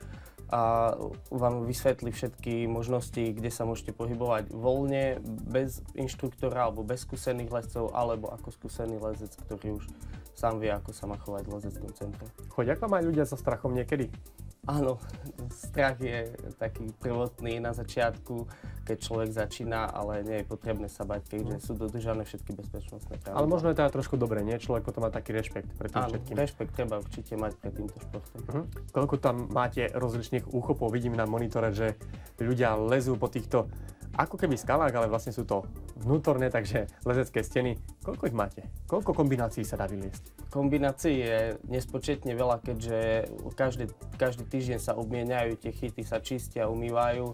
a vám vysvetlí všetky možnosti, kde sa môžete pohybovať voľne, bez inštruktora alebo bez skúsených lezcov, alebo ako skúsený lezec, ktorý už sám vie, ako sa má chovať v lezeckom centre. Chodia k vám aj ľudia so strachom niekedy? Áno, strach je taký prvotný na začiatku, keď človek začína, ale nie je potrebné sa bať, keďže sú dodržané všetky bezpečnostné pravidlá. Ale možno je to aj trošku dobre, nie? Človek potom má taký rešpekt pred tým Áno, všetkým. rešpekt treba určite mať pred týmto športom. Uh-huh. Koľko tam máte rozličných úchopov? Vidím na monitore, že ľudia lezú po týchto ako keby skalách, ale vlastne sú to vnútorné, takže lezecké steny. Koľko ich máte? Koľko kombinácií sa dá vyliesť? Kombinácií je nespočetne veľa, keďže každý, každý týždeň sa obmieniajú, tie chyty sa čistia, umývajú.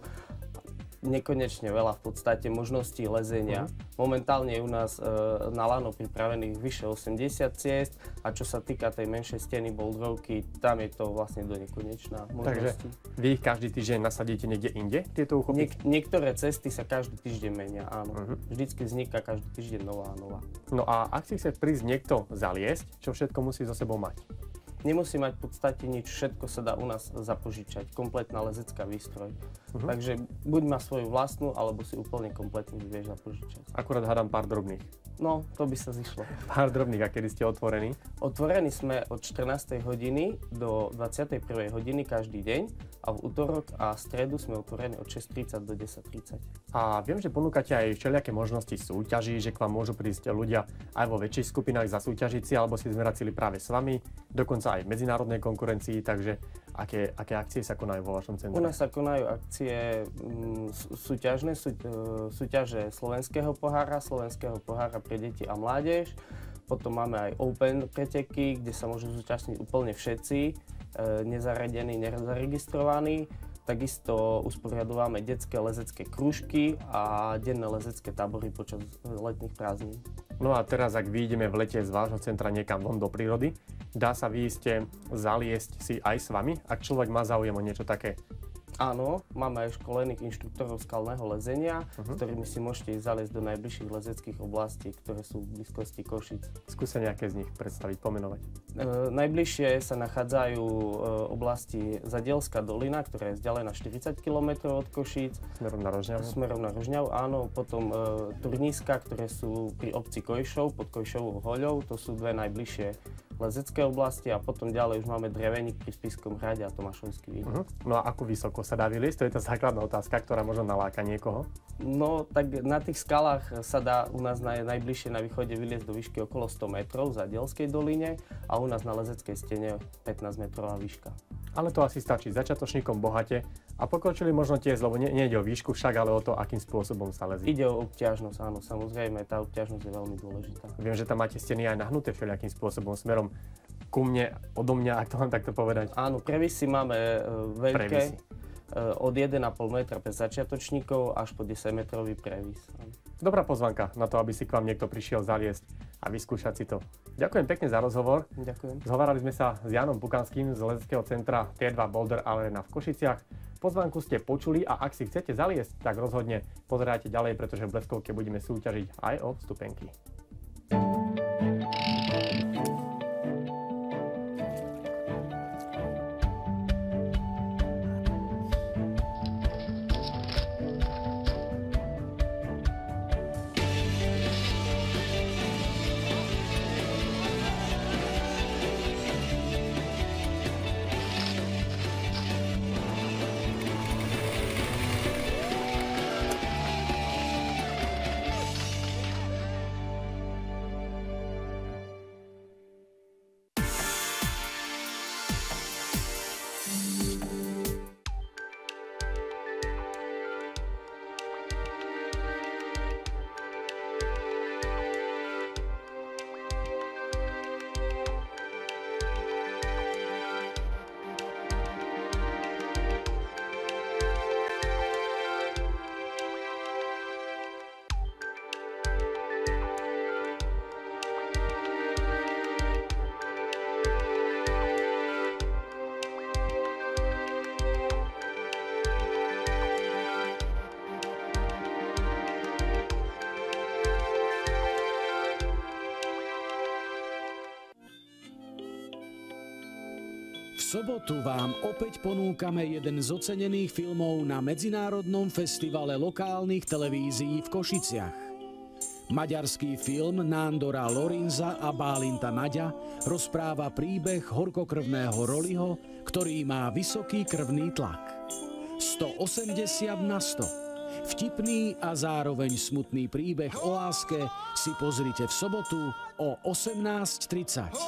Nekonečne veľa v podstate možností lezenia. Uh-huh. Momentálne je u nás e, na lano pripravených vyše osemdesiat ciest a čo sa týka tej menšej steny bouldrovky, tam je to vlastne do nekonečná možnosti. Takže vy ich každý týždeň nasadíte niekde inde, tieto úchopy? Niek- niektoré cesty sa každý týždeň menia, áno. Uh-huh. Vždycky vzniká každý týždeň nová a nová. No a ak si chce prísť niekto zaliesť, čo všetko musí so sebou mať? Nemusí mať v podstate nič, všetko sa dá u nás zapožičať, kompletná lezecká výstroj. Uh-huh. Takže buď má svoju vlastnú, alebo si úplne kompletne vieš zapožičať. Akurát hádam pár drobných. No, to by sa zišlo. Pár drobných, a kedy ste otvorení? Otvorení sme od štrnástej hodiny do dvadsiatej prvej hodiny každý deň a v útorok a stredu sme otvorení od šesť tridsať do desať tridsať. A viem, že ponúkate aj všelijaké možnosti súťaží, že k vám môžu prísť ľudia aj vo väčších skupinách zasúťažiť si, alebo si zmerať sily práve s vami, dokonca aj v medzinárodnej konkurencii, takže aké, aké akcie sa konajú vo vašom centre? U nás sa konajú akcie m, súťažné, sú, súťaže slovenského pohára, slovenského pohára pre deti a mládež. Potom máme aj open preteky, kde sa môžu zúčastniť úplne všetci, e, nezaradení, nezaregistrovaní. Takisto usporiadujeme detské lezecké krúžky a denné lezecké tábory počas letných prázdnin. No a teraz, ak vyjdeme v lete z vášho centra niekam von do prírody, dá sa výjsť zaliesť si aj s vami, ak človek má záujem o niečo také? Áno, máme aj školených inštruktorov skalného lezenia, uh-huh. ktorými si môžete ísť zaliesť do najbližších lezeckých oblastí, ktoré sú v blízkosti Košíc. Skúste nejaké z nich predstaviť, pomenovať. E, najbližšie sa nachádzajú e, oblasti Zadielská dolina, ktorá je vzdialená štyridsať kilometrov od Košíc. Smerom na Rožňav. Smerom na Rožňav, áno. Potom e, Turníska, ktoré sú pri obci Kojšov, pod Kojšovou hoľou. To sú dve najbližšie lezecké oblasti a potom ďalej už máme Dreveník pri Spišskom hrade a Tomášovský výhľad. Uh-huh. No a ako vysoko sa dá vyliesť? To je tá základná otázka, ktorá možno naláka niekoho. No tak na tých skalách sa dá u nás naj, najbližšie na východe vyliesť do výšky okolo sto metrov v Zadielskej doline a u nás na lezeckej stene pätnásť metrová výška. Ale to asi stačí začiatočníkom bohate a pokročili možno tiež, lebo nie, nie ide o výšku však, ale o to, akým spôsobom sa lezí. Ide o obťažnosť, áno, samozrejme, tá obťažnosť je veľmi dôležitá. Viem, že tam máte steny aj nahnuté všelijakým spôsobom, smerom ku mne, odo mňa, ak to mám takto povedať. Áno, previsy máme e, veľké, previsy. E, od jeden a pol metra pre začiatočníkov až po desaťmetrový previs. Áno. Dobrá pozvanka na to, aby si k vám niekto prišiel zaliesť a vyskúšať si to. Ďakujem pekne za rozhovor. Ďakujem. Zhovárali sme sa s Jánom Pukanským z lezeckého centra té dva Boulder Arena v Košiciach. Pozvánku ste počuli a ak si chcete zaliesť, tak rozhodne pozerajte ďalej, pretože v Bleskovke budeme súťažiť aj o vstupenky. sobotu vám opäť ponúkame jeden z ocenených filmov na Medzinárodnom festivale lokálnych televízií v Košiciach. Maďarský film Nándora Lorinza a Bálinta Naďa rozpráva príbeh horkokrvného Roliho, ktorý má vysoký krvný tlak. sto osemdesiat na sto. Vtipný a zároveň smutný príbeh o láske si pozrite v sobotu o osemnásť tridsať.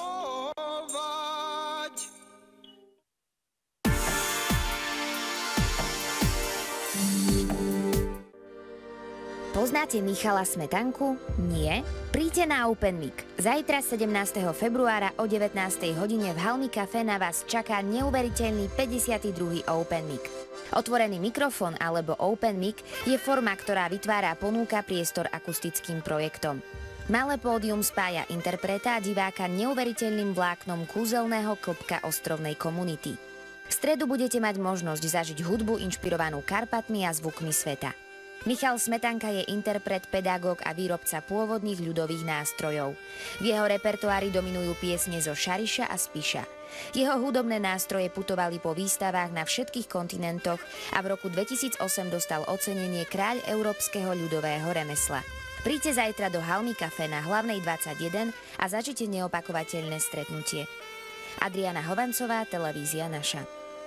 Poznáte Michala Smetanku? Nie? Príďte na Open Mic. Zajtra sedemnásteho februára o devätnástej hodine v Halmi Café na vás čaká neuveriteľný päťdesiaty druhý Open Mic. Otvorený mikrofón alebo Open Mic je forma, ktorá vytvára ponúka priestor akustickým projektom. Malé pódium spája interpreta a diváka neuveriteľným vláknom kúzelného klbka ostrovnej komunity. V stredu budete mať možnosť zažiť hudbu inšpirovanú Karpatmi a zvukmi sveta. Michal Smetanka je interpret, pedagóg a výrobca pôvodných ľudových nástrojov. V jeho repertoári dominujú piesne zo Šariša a Spiša. Jeho hudobné nástroje putovali po výstavách na všetkých kontinentoch a v roku dvetisícosem dostal ocenenie Kráľ európskeho ľudového remesla. Príďte zajtra do Halmi Café na Hlavnej dvadsaťjeden a zažite neopakovateľné stretnutie. Adriana Hovancová, televízia Naša.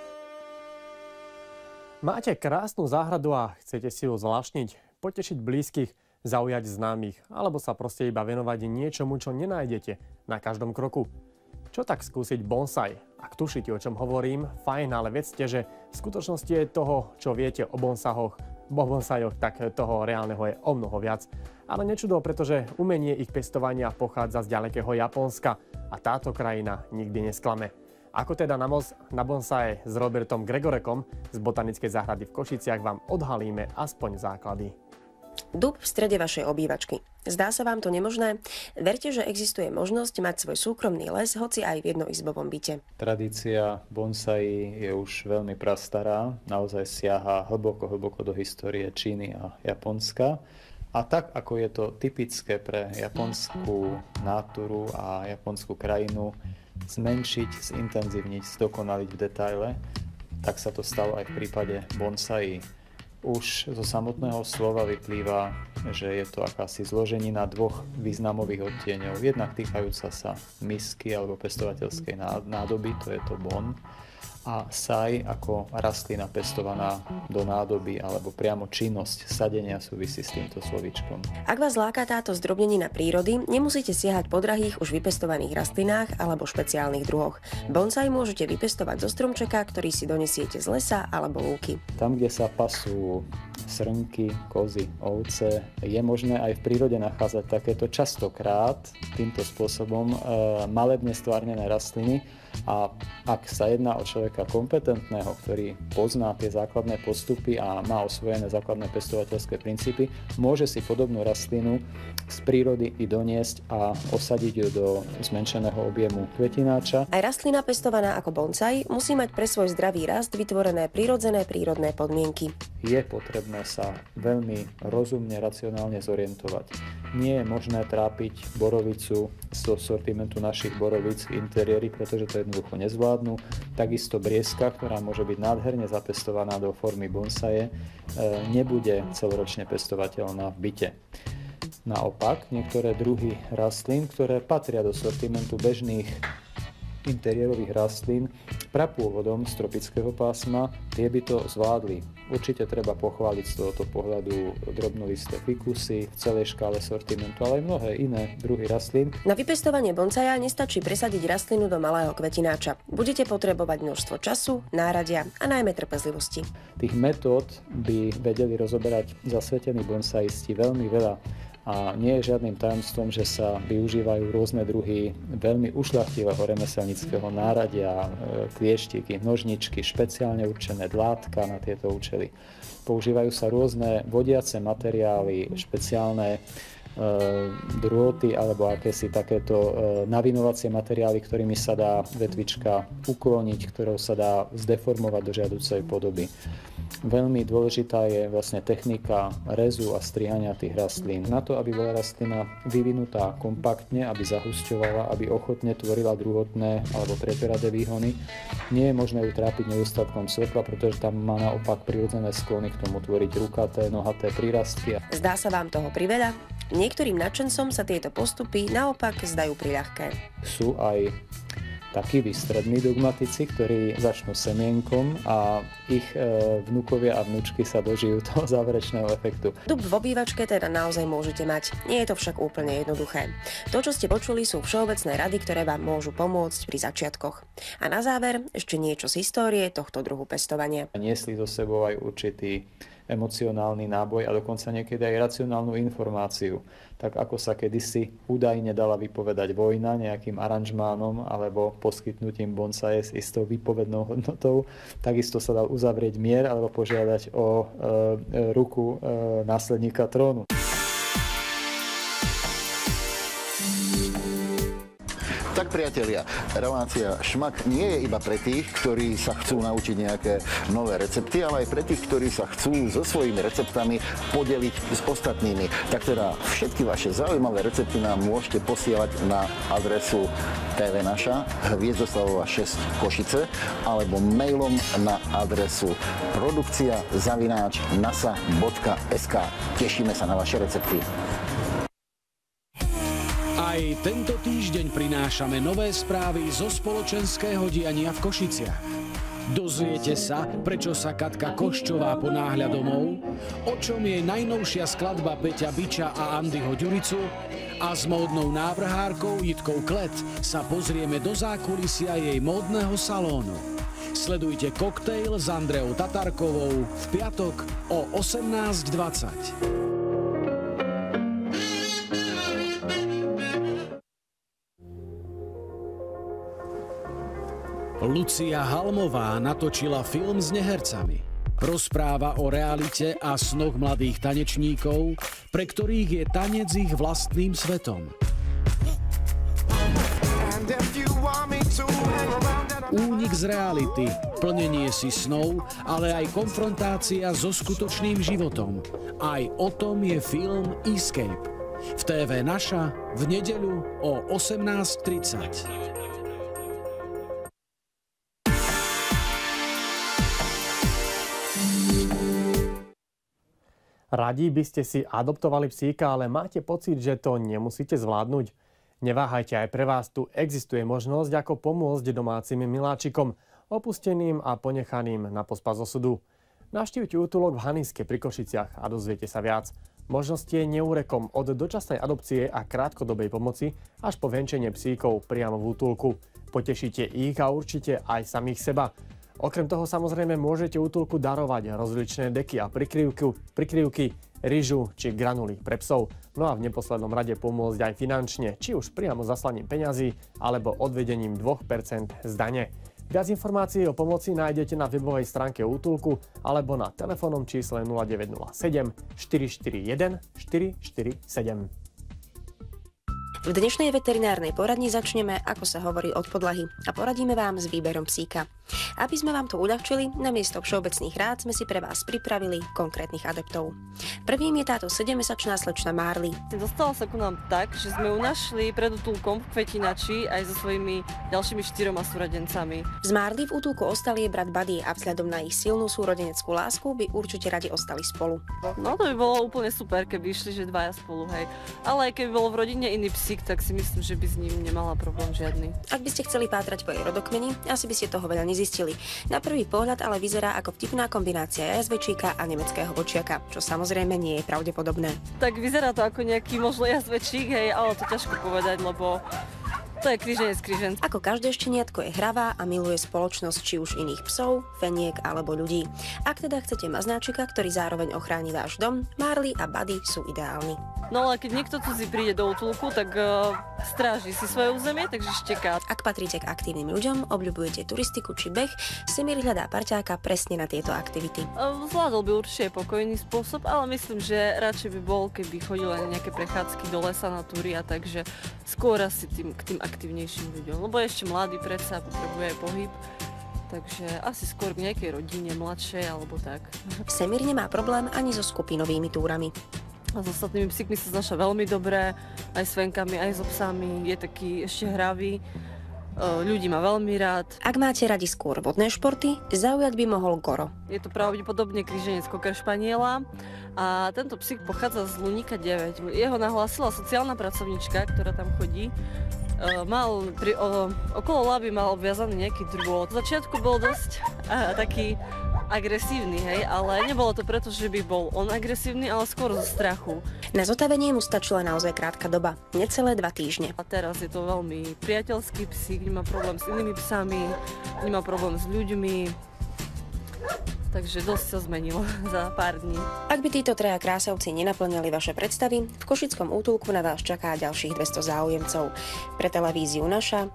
Máte krásnu záhradu a chcete si ju zvláštniť, potešiť blízkych, zaujať známych, alebo sa proste iba venovať niečomu, čo nenájdete na každom kroku. Čo tak skúsiť bonsai? Ak tušíte, o čom hovorím, fajn, ale vedzte, že v skutočnosti je toho, čo viete o bonsahoch, o bonsajoch, tak toho reálneho je o mnoho viac. Ale nečudo, pretože umenie ich pestovania pochádza z ďalekého Japonska a táto krajina nikdy nesklame. Ako teda na, moz, na bonsaje s Robertom Gregorekom z Botanickej záhrady v Košiciach vám odhalíme aspoň základy. Dub v strede vašej obývačky. Zdá sa vám to nemožné? Verte, že existuje možnosť mať svoj súkromný les, hoci aj v jednoizbovom byte. Tradícia bonsaí je už veľmi prastará, naozaj siaha hlboko, hlboko do histórie Číny a Japonska. A tak, ako je to typické pre japonskú náturu a japonskú krajinu, zmenšiť, zintenzívniť, zdokonaliť v detaile, tak sa to stalo aj v prípade bonsaí. Už zo samotného slova vyplýva, že je to akási zloženina dvoch významových odtieňov. Jednak týkajúca sa misky alebo pestovateľskej nádoby, to je to bon, a sai ako rastlina pestovaná do nádoby alebo priamo činnosť sadenia súvisí s týmto slovíčkom. Ak vás láka táto zdrobnenina prírody, nemusíte siahať po drahých už vypestovaných rastlinách alebo špeciálnych druhoch. Bonsai môžete vypestovať zo stromčeka, ktorý si donesiete z lesa alebo lúky. Tam, kde sa pasú srnky, kozy, ovce, je možné aj v prírode nachádzať takéto častokrát týmto spôsobom e, malebne stvárnené rastliny. A ak sa jedná o človeka kompetentného, ktorý pozná tie základné postupy a má osvojené základné pestovateľské princípy, môže si podobnú rastlinu z prírody i doniesť a osadiť ju do zmenšeného objemu kvetináča. Aj rastlina pestovaná ako bonsai musí mať pre svoj zdravý rast vytvorené prirodzené prírodné podmienky. Je potrebné sa veľmi rozumne, racionálne zorientovať. Nie je možné trápiť borovicu zo sortimentu našich borovic v interiéri, pretože to jednoducho nezvládnu. Takisto brieska, ktorá môže byť nádherne zapestovaná do formy bonsaje, nebude celoročne pestovateľná v byte. Naopak, niektoré druhy rastlín, ktoré patria do sortimentu bežných interiérových rastlín prapôvodom z tropického pásma, tie by to zvládli. Určite treba pochváliť z tohoto pohľadu drobnolisté fikusy v celej škále sortimentu, ale aj mnohé iné druhy rastlín. Na vypestovanie bonsaja nestačí presadiť rastlinu do malého kvetináča. Budete potrebovať množstvo času, náradia a najmä trpezlivosti. Tých metód by vedeli rozoberať zasvetení bonsaisti veľmi veľa. A nie je žiadnym tajomstvom, že sa využívajú rôzne druhy veľmi ušľachtilého remeselníckeho náradia, klieštiky, nožničky, špeciálne určené dlátka na tieto účely. Používajú sa rôzne vodiace materiály, špeciálne drôty alebo akési takéto navinovacie materiály, ktorými sa dá vetvička ukloniť, ktorou sa dá zdeformovať do žiaducej podoby. Veľmi dôležitá je vlastne technika rezu a strihania tých rastlín. Na to, aby bola rastlina vyvinutá kompaktne, aby zahusťovala, aby ochotne tvorila druhotné alebo preperadé výhony, nie je možné ju trápiť nedostatkom svetla, pretože tam má naopak prirodzené sklony k tomu tvoriť rukaté, nohaté prírastky. Zdá sa vám toho priveľa? Niektorým nadšencom sa tieto postupy naopak zdajú priľahké. Sú aj takí výstrední dogmatici, ktorí začnú semienkom a ich e, vnukovia a vnučky sa dožijú toho záverečného efektu. Dub v obývačke teda naozaj môžete mať. Nie je to však úplne jednoduché. To, čo ste počuli, sú všeobecné rady, ktoré vám môžu pomôcť pri začiatkoch. A na záver ešte niečo z histórie tohto druhu pestovania. Niesli so sebou aj určitý emocionálny náboj a dokonca niekedy aj racionálnu informáciu. Tak ako sa kedysi údajne dala vypovedať vojna nejakým aranžmánom alebo poskytnutím bonsaje s istou výpovednou hodnotou, takisto sa dal uzavrieť mier alebo požiadať o e, ruku e, následníka trónu. Tak priatelia, relácia Šmak nie je iba pre tých, ktorí sa chcú naučiť nejaké nové recepty, ale aj pre tých, ktorí sa chcú so svojimi receptami podeliť s ostatnými. Tak teda všetky vaše zaujímavé recepty nám môžete posielať na adresu té vé Naša, Hviezdoslavova šesť Košice, alebo mailom na adresu produkcia zavináč nasa bodka es ká. Tešíme sa na vaše recepty. Aj tento týždeň prinášame nové správy zo spoločenského diania v Košiciach. Dozviete sa, prečo sa Katka Koščová ponáhľa domov, o čom je najnovšia skladba Peťa Biča a Andyho Ďuricu a s módnou návrhárkou Jitkou Klet sa pozrieme do zákulisia jej módneho salónu. Sledujte Koktejl s Andreou Tatarkovou v piatok o osemnásť dvadsať. Lucia Halmová natočila film s nehercami. Rozpráva o realite a snoch mladých tanečníkov, pre ktorých je tanec ich vlastným svetom. Únik z reality, plnenie si snov, ale aj konfrontácia so skutočným životom. Aj o tom je film Escape. V té vé Naša v nedeľu o osemnásť tridsať. Radi by ste si adoptovali psíka, ale máte pocit, že to nemusíte zvládnuť? Neváhajte, aj pre vás tu existuje možnosť, ako pomôcť domácim miláčikom, opusteným a ponechaným na pospas osudu. Navštívte útulok v Haniske pri Košiciach a dozviete sa viac. Možnosti je neúrekom od dočasnej adopcie a krátkodobej pomoci až po venčenie psíkov priamo v útulku. Potešíte ich a určite aj samých seba. Okrem toho samozrejme môžete útulku darovať rozličné deky a prikryvky, prikryvky, ryžu či granuly pre psov. No a v neposlednom rade pomôcť aj finančne, či už priamo zaslaním peňazí alebo odvedením dve percentá z dane. Viac informácií o pomoci nájdete na webovej stránke útulku alebo na telefónnom čísle nula deväť nula sedem štyri štyri jeden štyri štyri sedem. V dnešnej veterinárnej poradni začneme, ako sa hovorí, od podlahy a poradíme vám s výberom psíka. Aby sme vám to uľahčili, namiesto všeobecných rád sme si pre vás pripravili konkrétnych adeptov. Prvým je táto sedemmesačná slečna Marley. Dostala sa ku nám tak, že sme ju našli pred útulkom v Kvetinači aj so svojimi ďalšími štyroma súrodencami. Z Marley v útulku ostal jej brat Buddy a vzhľadom na ich silnú súrodeneckú lásku by určite radi ostali spolu. No to by bolo úplne super, keby išli, že dvaja spolu, hej. Ale aj keby bolo v rodine iný psík, tak si myslím, že by s ním nemala problém žiadny. Ak by ste chceli pátrať po jej rodokmeni, asi by ste toho veľa nezistili. Na prvý pohľad ale vyzerá ako vtipná kombinácia jazvečíka a nemeckého vlčiaka, čo samozrejme nie je pravdepodobné. Tak vyzerá to ako nejaký možno jazvečík, hej, ale to ťažko povedať, lebo To je križenec križenec. Ako každé šteniatko je hravá a miluje spoločnosť či už iných psov, feniek alebo ľudí. Ak teda chcete maznáčika, ktorý zároveň ochráni váš dom, Marley a Buddy sú ideálni. No ale keď niekto cudzí príde do útulku, tak uh, stráži si svoje územie, takže šteká. Ak patríte k aktívnym ľuďom, obľubujete turistiku či beh, Semír hľadá parťáka presne na tieto aktivity. Uh, zvládol by určite pokojný spôsob, ale myslím, že radšej by bol, keby chodil aj na nejaké prechádzky do lesa na túry a takže skôr asi tým, k tým aktívnejším ľuďom. Lebo je ešte mladý predsa, potrebuje pohyb. Takže asi skôr k nejakej rodine, mladšej alebo tak. Semír nemá problém ani so skupinovými túrami. A s ostatnými psíkmi sa znáša veľmi dobré, aj s fenkami, aj so psami, je taký ešte hravý, ľudí má veľmi rád. Ak máte radi skôr vodné športy, zaujať by mohol Goro. Je to pravdepodobne kríženec cocker spaniela a tento psík pochádza z Luníka deväť. Jeho nahlásila sociálna pracovníčka, ktorá tam chodí. Mal pri, o, okolo laby mal obviazaný nejaký drôt. V začiatku bol dosť a, taký agresívny, hej, ale nebolo to preto, že by bol on agresívny, ale skôr zo strachu. Na zotavenie mu stačila naozaj krátka doba, necelé dva týždne. A teraz je to veľmi priateľský psík, nemá problém s inými psami, nemá problém s ľuďmi, takže dosť sa zmenilo za pár dní. Ak by títo traja krásavci nenaplňali vaše predstavy, v Košickom útulku na vás čaká ďalších dvesto záujemcov. Pre televíziu Naša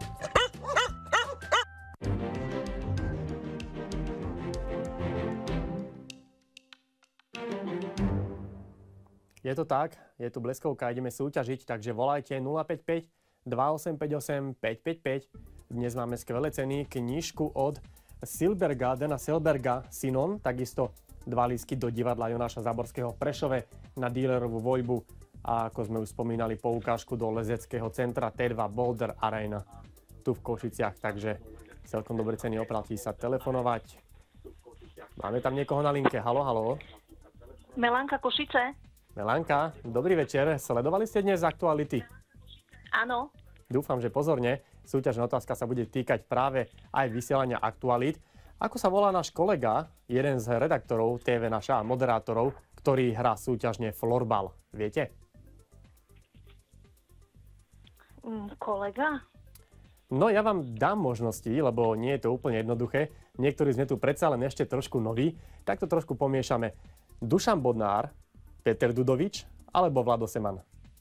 Je to tak, je tu bleskovka, ideme súťažiť, takže volajte nula päť päť, dva osem päť osem, päť päť päť. Dnes máme skvelé ceny, knižku od Silberga, Dana Silberga, Sinon, takisto dva lístky do divadla Jonáša Záborského v Prešove na dílerovú voľbu a ako sme už spomínali, poukážku do lezeckého centra té dva Boulder Arena tu v Košiciach, takže celkom dobre ceny, oplatí sa telefonovať. Máme tam niekoho na linke, halo, halo. Melanka Košice. Melanka, dobrý večer. Sledovali ste dnes aktuality? Áno. Dúfam, že pozorne. Súťažná otázka sa bude týkať práve aj vysielania aktualít. Ako sa volá náš kolega, jeden z redaktorov té vé Naša a moderátorov, ktorý hrá súťažne florbal? Viete? Mm, kolega? No ja vám dám možnosti, lebo nie je to úplne jednoduché. Niektorí sme tu predsa len ešte trošku noví, tak to trošku pomiešame. Dušan Bodnár, Peter Dudovič alebo Vlado Seman?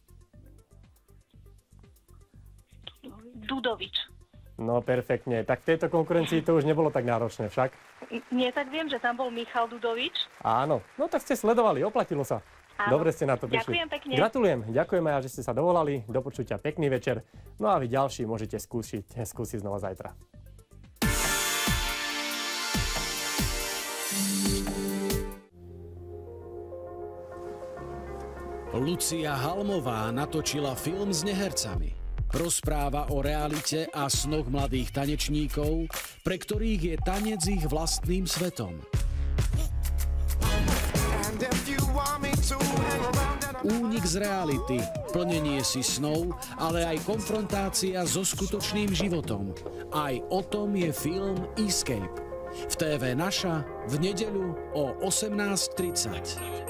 Dudovič. No perfektne. Tak v tejto konkurencii to už nebolo tak náročné však. Nie, tak viem, že tam bol Michal Dudovič. Áno. No tak ste sledovali, oplatilo sa. Áno. Dobre ste na to prišli. Ďakujem pekne. Gratulujem. Ďakujeme aj, že ste sa dovolali. Do počutia, pekný večer. No a vy ďalší môžete skúsiť, skúsiť znova zajtra. Lucia Halmová natočila film s nehercami. Rozpráva o realite a snoch mladých tanečníkov, pre ktorých je tanec ich vlastným svetom. Únik z reality, plnenie si snov, ale aj konfrontácia so skutočným životom. Aj o tom je film Escape. V té vé Naša v nedeľu o osemnásť tridsať.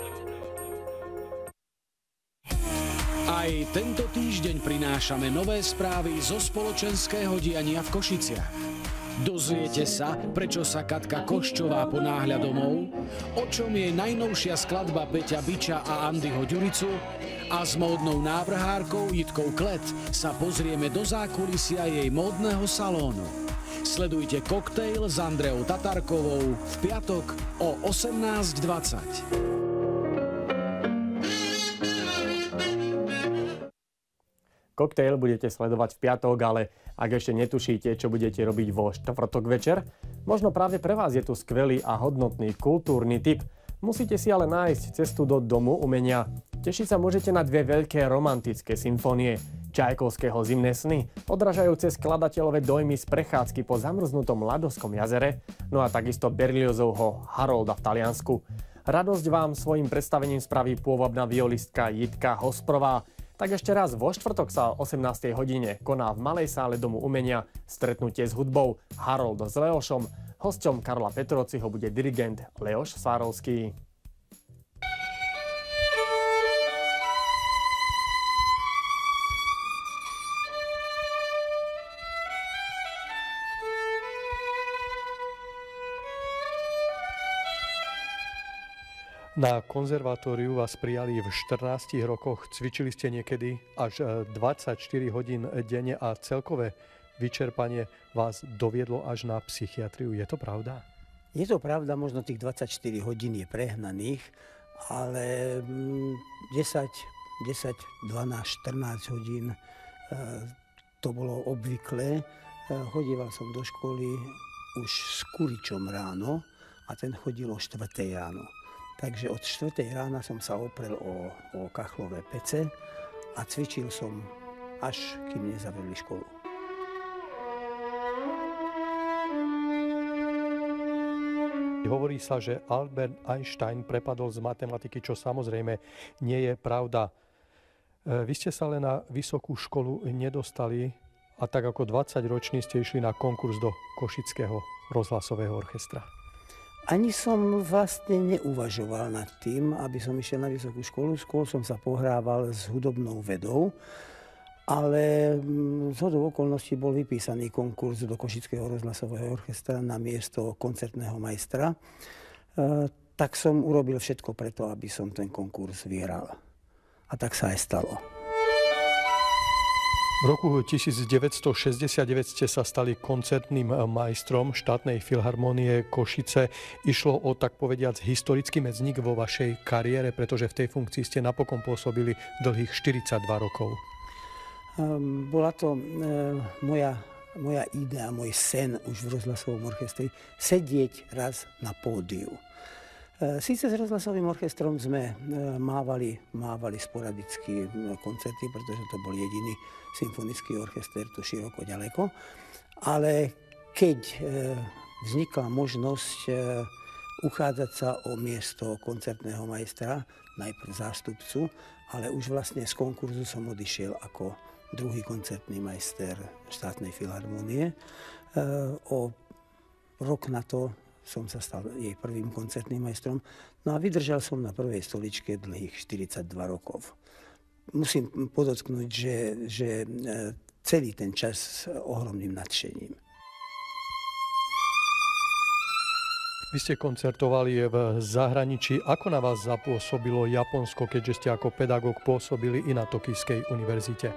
Aj tento týždeň prinášame nové správy zo spoločenského diania v Košiciach. Dozviete sa, prečo sa Katka Koščová ponáhľa domov, o čom je najnovšia skladba Peťa Biča a Andyho Ďuricu a s módnou návrhárkou Jitkou Klet sa pozrieme do zákulisia jej módneho salónu. Sledujte Koktejl s Andreou Tatarkovou v piatok o osemnásť dvadsať. Koktejl budete sledovať v piatok, ale ak ešte netušíte, čo budete robiť vo štvrtok večer, možno práve pre vás je tu skvelý a hodnotný kultúrny tip. Musíte si ale nájsť cestu do Domu umenia. Tešiť sa môžete na dve veľké romantické symfónie. Čajkovského Zimné sny, odrážajúce skladateľové dojmy z prechádzky po zamrznutom Ladovskom jazere, no a takisto Berliozovho Harolda v Taliansku. Radosť vám svojim predstavením spraví pôvabná violistka Jitka Hosprová. Tak ešte raz, vo štvrtok sa o osemnástej hodine koná v Malej sále Domu umenia stretnutie s hudbou Harold s Leošom. Hosťom Karla Petrociho bude dirigent Leoš Svárovský. Na konzervatóriu vás prijali v štrnástich rokoch. Cvičili ste niekedy až dvadsaťštyri hodín denne a celkové vyčerpanie vás doviedlo až na psychiatriu. Je to pravda? Je to pravda, možno tých dvadsaťštyri hodín je prehnaných, ale desať, desať, dvanásť, štrnásť hodín to bolo obvyklé. Chodieval som do školy už s kuričom ráno a ten chodil o štvrtej ráno. Takže od štvrtej rána som sa oprel o, o kachlové pece a cvičil som, až kým nezavreli školu. Hovorí sa, že Albert Einstein prepadol z matematiky, čo samozrejme nie je pravda. Vy ste sa len na vysokú školu nedostali a tak ako dvadsaťroční ste išli na konkurs do Košického rozhlasového orchestra. Ani som vlastne neuvažoval nad tým, aby som išiel na vysokú školu. Skôr som sa pohrával s hudobnou vedou, ale zhodou okolností bol vypísaný konkurs do Košického rozhlasového orchestra na miesto koncertného majstra. E, tak som urobil všetko preto, aby som ten konkurs vyhral. A tak sa aj stalo. V roku devätnásťstošesťdesiatdeväť ste sa stali koncertným majstrom štátnej filharmónie Košice. Išlo o, tak povediac, historický medzník vo vašej kariére, pretože v tej funkcii ste napokon pôsobili dlhých štyridsaťdva rokov. Um, bola to uh, moja, moja idea, môj sen už v rozhlasovom orchestri, sedieť raz na pódiu. Síce s rozhlasovým orchestrom sme mávali, mávali sporadicky koncerty, pretože to bol jediný symfonický orchester tu široko ďaleko, ale keď vznikla možnosť uchádzať sa o miesto koncertného majstra, najprv zástupcu, ale už vlastne z konkurzu som odišiel ako druhý koncertný majster štátnej filharmónie. O rok na to som sa stal jej prvým koncertným majstrom. No a vydržal som na prvej stoličke dlhých štyridsaťdva rokov. Musím podotknúť, že, že celý ten čas s ohromným nadšením. Vy ste koncertovali v zahraničí. Ako na vás zapôsobilo Japonsko, keďže ste ako pedagóg pôsobili i na Tokijskej univerzite?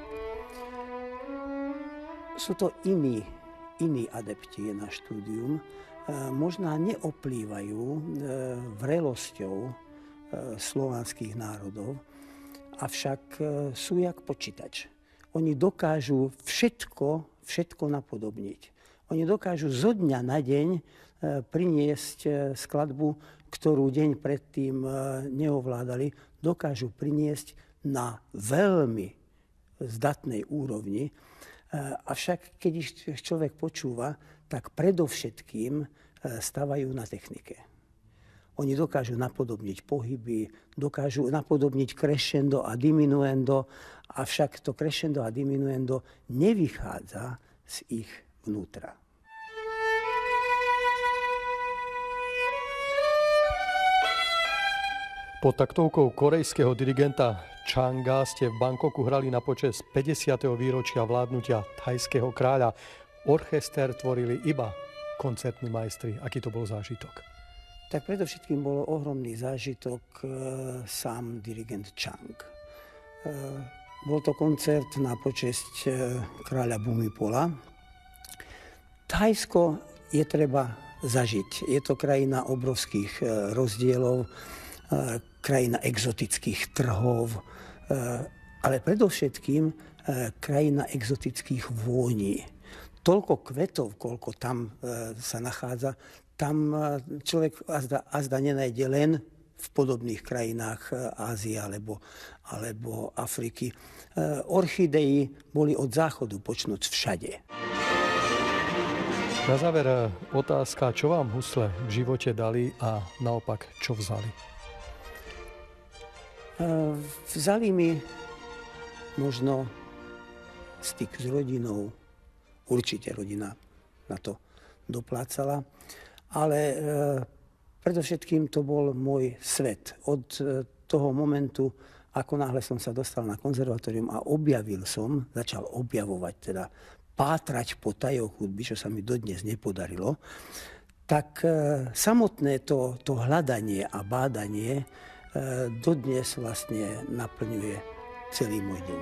Sú to iní, iní adepti na štúdium. Možná neoplývajú vrelosťou slovanských národov, avšak sú jak počítač. Oni dokážu všetko, všetko napodobniť. Oni dokážu zo dňa na deň priniesť skladbu, ktorú deň predtým neovládali, dokážu priniesť na veľmi zdatnej úrovni. Avšak keď ich človek počúva, tak predovšetkým stavajú na technike. Oni dokážu napodobniť pohyby, dokážu napodobniť crescendo a diminuendo, avšak to crescendo a diminuendo nevychádza z ich vnútra. Pod taktovkou korejského dirigenta Changa ste v Bangkoku hrali na počesť päťdesiateho výročia vládnutia thajského kráľa. Orchester tvorili iba koncertní majstri. Aký to bol zážitok? Tak predovšetkým bol ohromný zážitok e, sám dirigent Chang. E, bol to koncert na počesť e, kráľa Bhumipola. Thajsko je treba zažiť. Je to krajina obrovských e, rozdielov, e, krajina exotických trhov, e, ale predovšetkým e, krajina exotických vôní. Toľko kvetov, koľko tam e, sa nachádza, tam e, človek azda, azda nenajde len v podobných krajinách e, Ázie alebo, alebo Afriky. E, orchidei boli od záchodu počnúť všade. Na záver otázka, čo vám husle v živote dali a naopak, čo vzali? E, vzali mi možno styk s rodinou. Určite rodina na to doplácala, ale e, predovšetkým to bol môj svet. Od e, toho momentu, ako náhle som sa dostal na konzervatórium a objavil som, začal objavovať, teda pátrať po tajoch hudby, čo sa mi dodnes nepodarilo, tak samotné to, to hľadanie a bádanie dodnes vlastne naplňuje celý môj deň.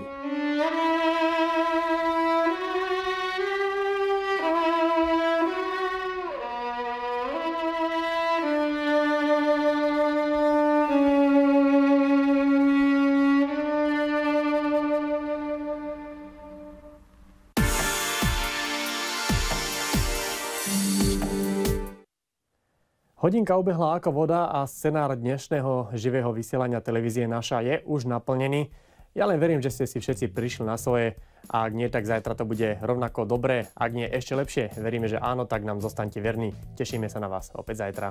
Hodinka ubehla ako voda a scenár dnešného živého vysielania televízie Naša je už naplnený. Ja len verím, že ste si všetci prišli na svoje a ak nie, tak zajtra to bude rovnako dobré. Ak nie, ešte lepšie. Veríme, že áno, tak nám zostaňte verní. Tešíme sa na vás opäť zajtra.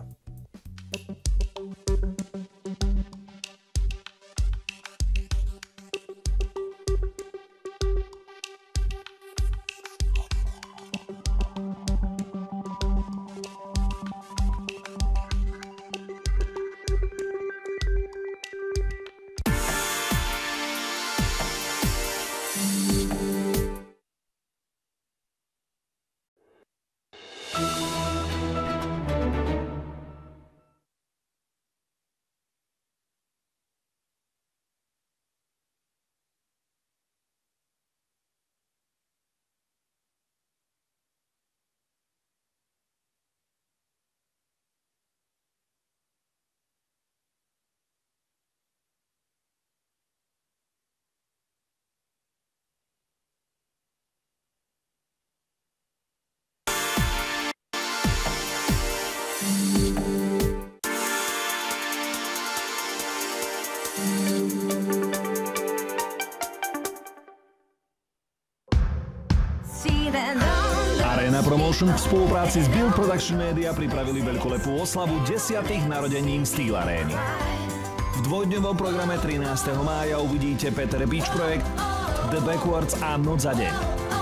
Arena Promotion v spolupráci s Build Production Media pripravili veľkolepú oslavu desiatych narodenín Steel Arény. V dvojdňovom programe trinásteho mája uvidíte Peter Beach Projekt, The Backwards a Noc za deň.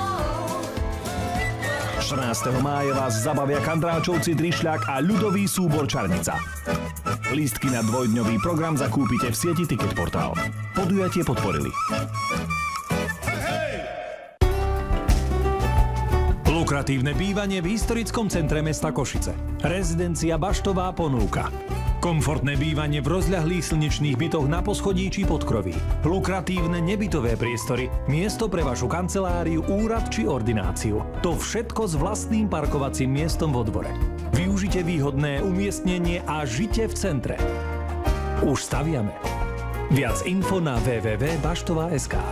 štrnásteho mája vás zabavia Kandráčovci Trišľák a ľudový súbor Čarnica. Lístky na dvojdňový program zakúpite v sieti Ticket Portal. Podujatie podporili lukratívne bývanie v historickom centre mesta Košice. Rezidencia Baštová ponúka. Komfortné bývanie v rozľahlých slnečných bytoch na poschodí či podkroví. Lukratívne nebytové priestory, miesto pre vašu kanceláriu, úrad či ordináciu. To všetko s vlastným parkovacím miestom vo dvore. Využite výhodné umiestnenie a žite v centre. Už staviame. Viac info na w w w bodka baštová bodka es ká.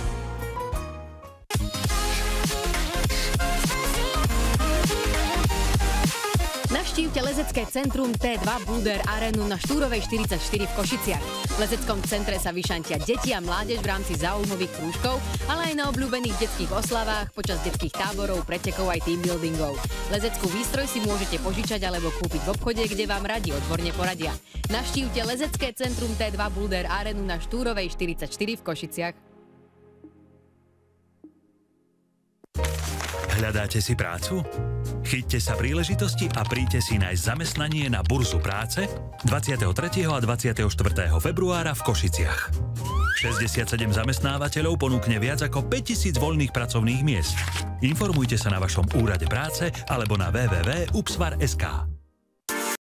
Navštívte lezecké centrum té dva Boulder Arenu na Štúrovej štyridsaťštyri v Košiciach. V lezeckom centre sa vyšantia deti a mládež v rámci záujmových krúžkov, ale aj na obľúbených detských oslavách, počas detských táborov, pretekov aj teambuildingov. Lezeckú výstroj si môžete požičať alebo kúpiť v obchode, kde vám radi odborne poradia. Navštívte lezecké centrum té dva Boulder Arenu na Štúrovej štyridsaťštyri v Košiciach. Hľadáte si prácu? Chyťte sa príležitosti a príďte si nájsť zamestnanie na burzu práce dvadsiateho tretieho a dvadsiateho štvrtého februára v Košiciach. šesťdesiatsedem zamestnávateľov ponúkne viac ako päťtisíc voľných pracovných miest. Informujte sa na vašom úrade práce alebo na w w w bodka upsvar bodka es ká.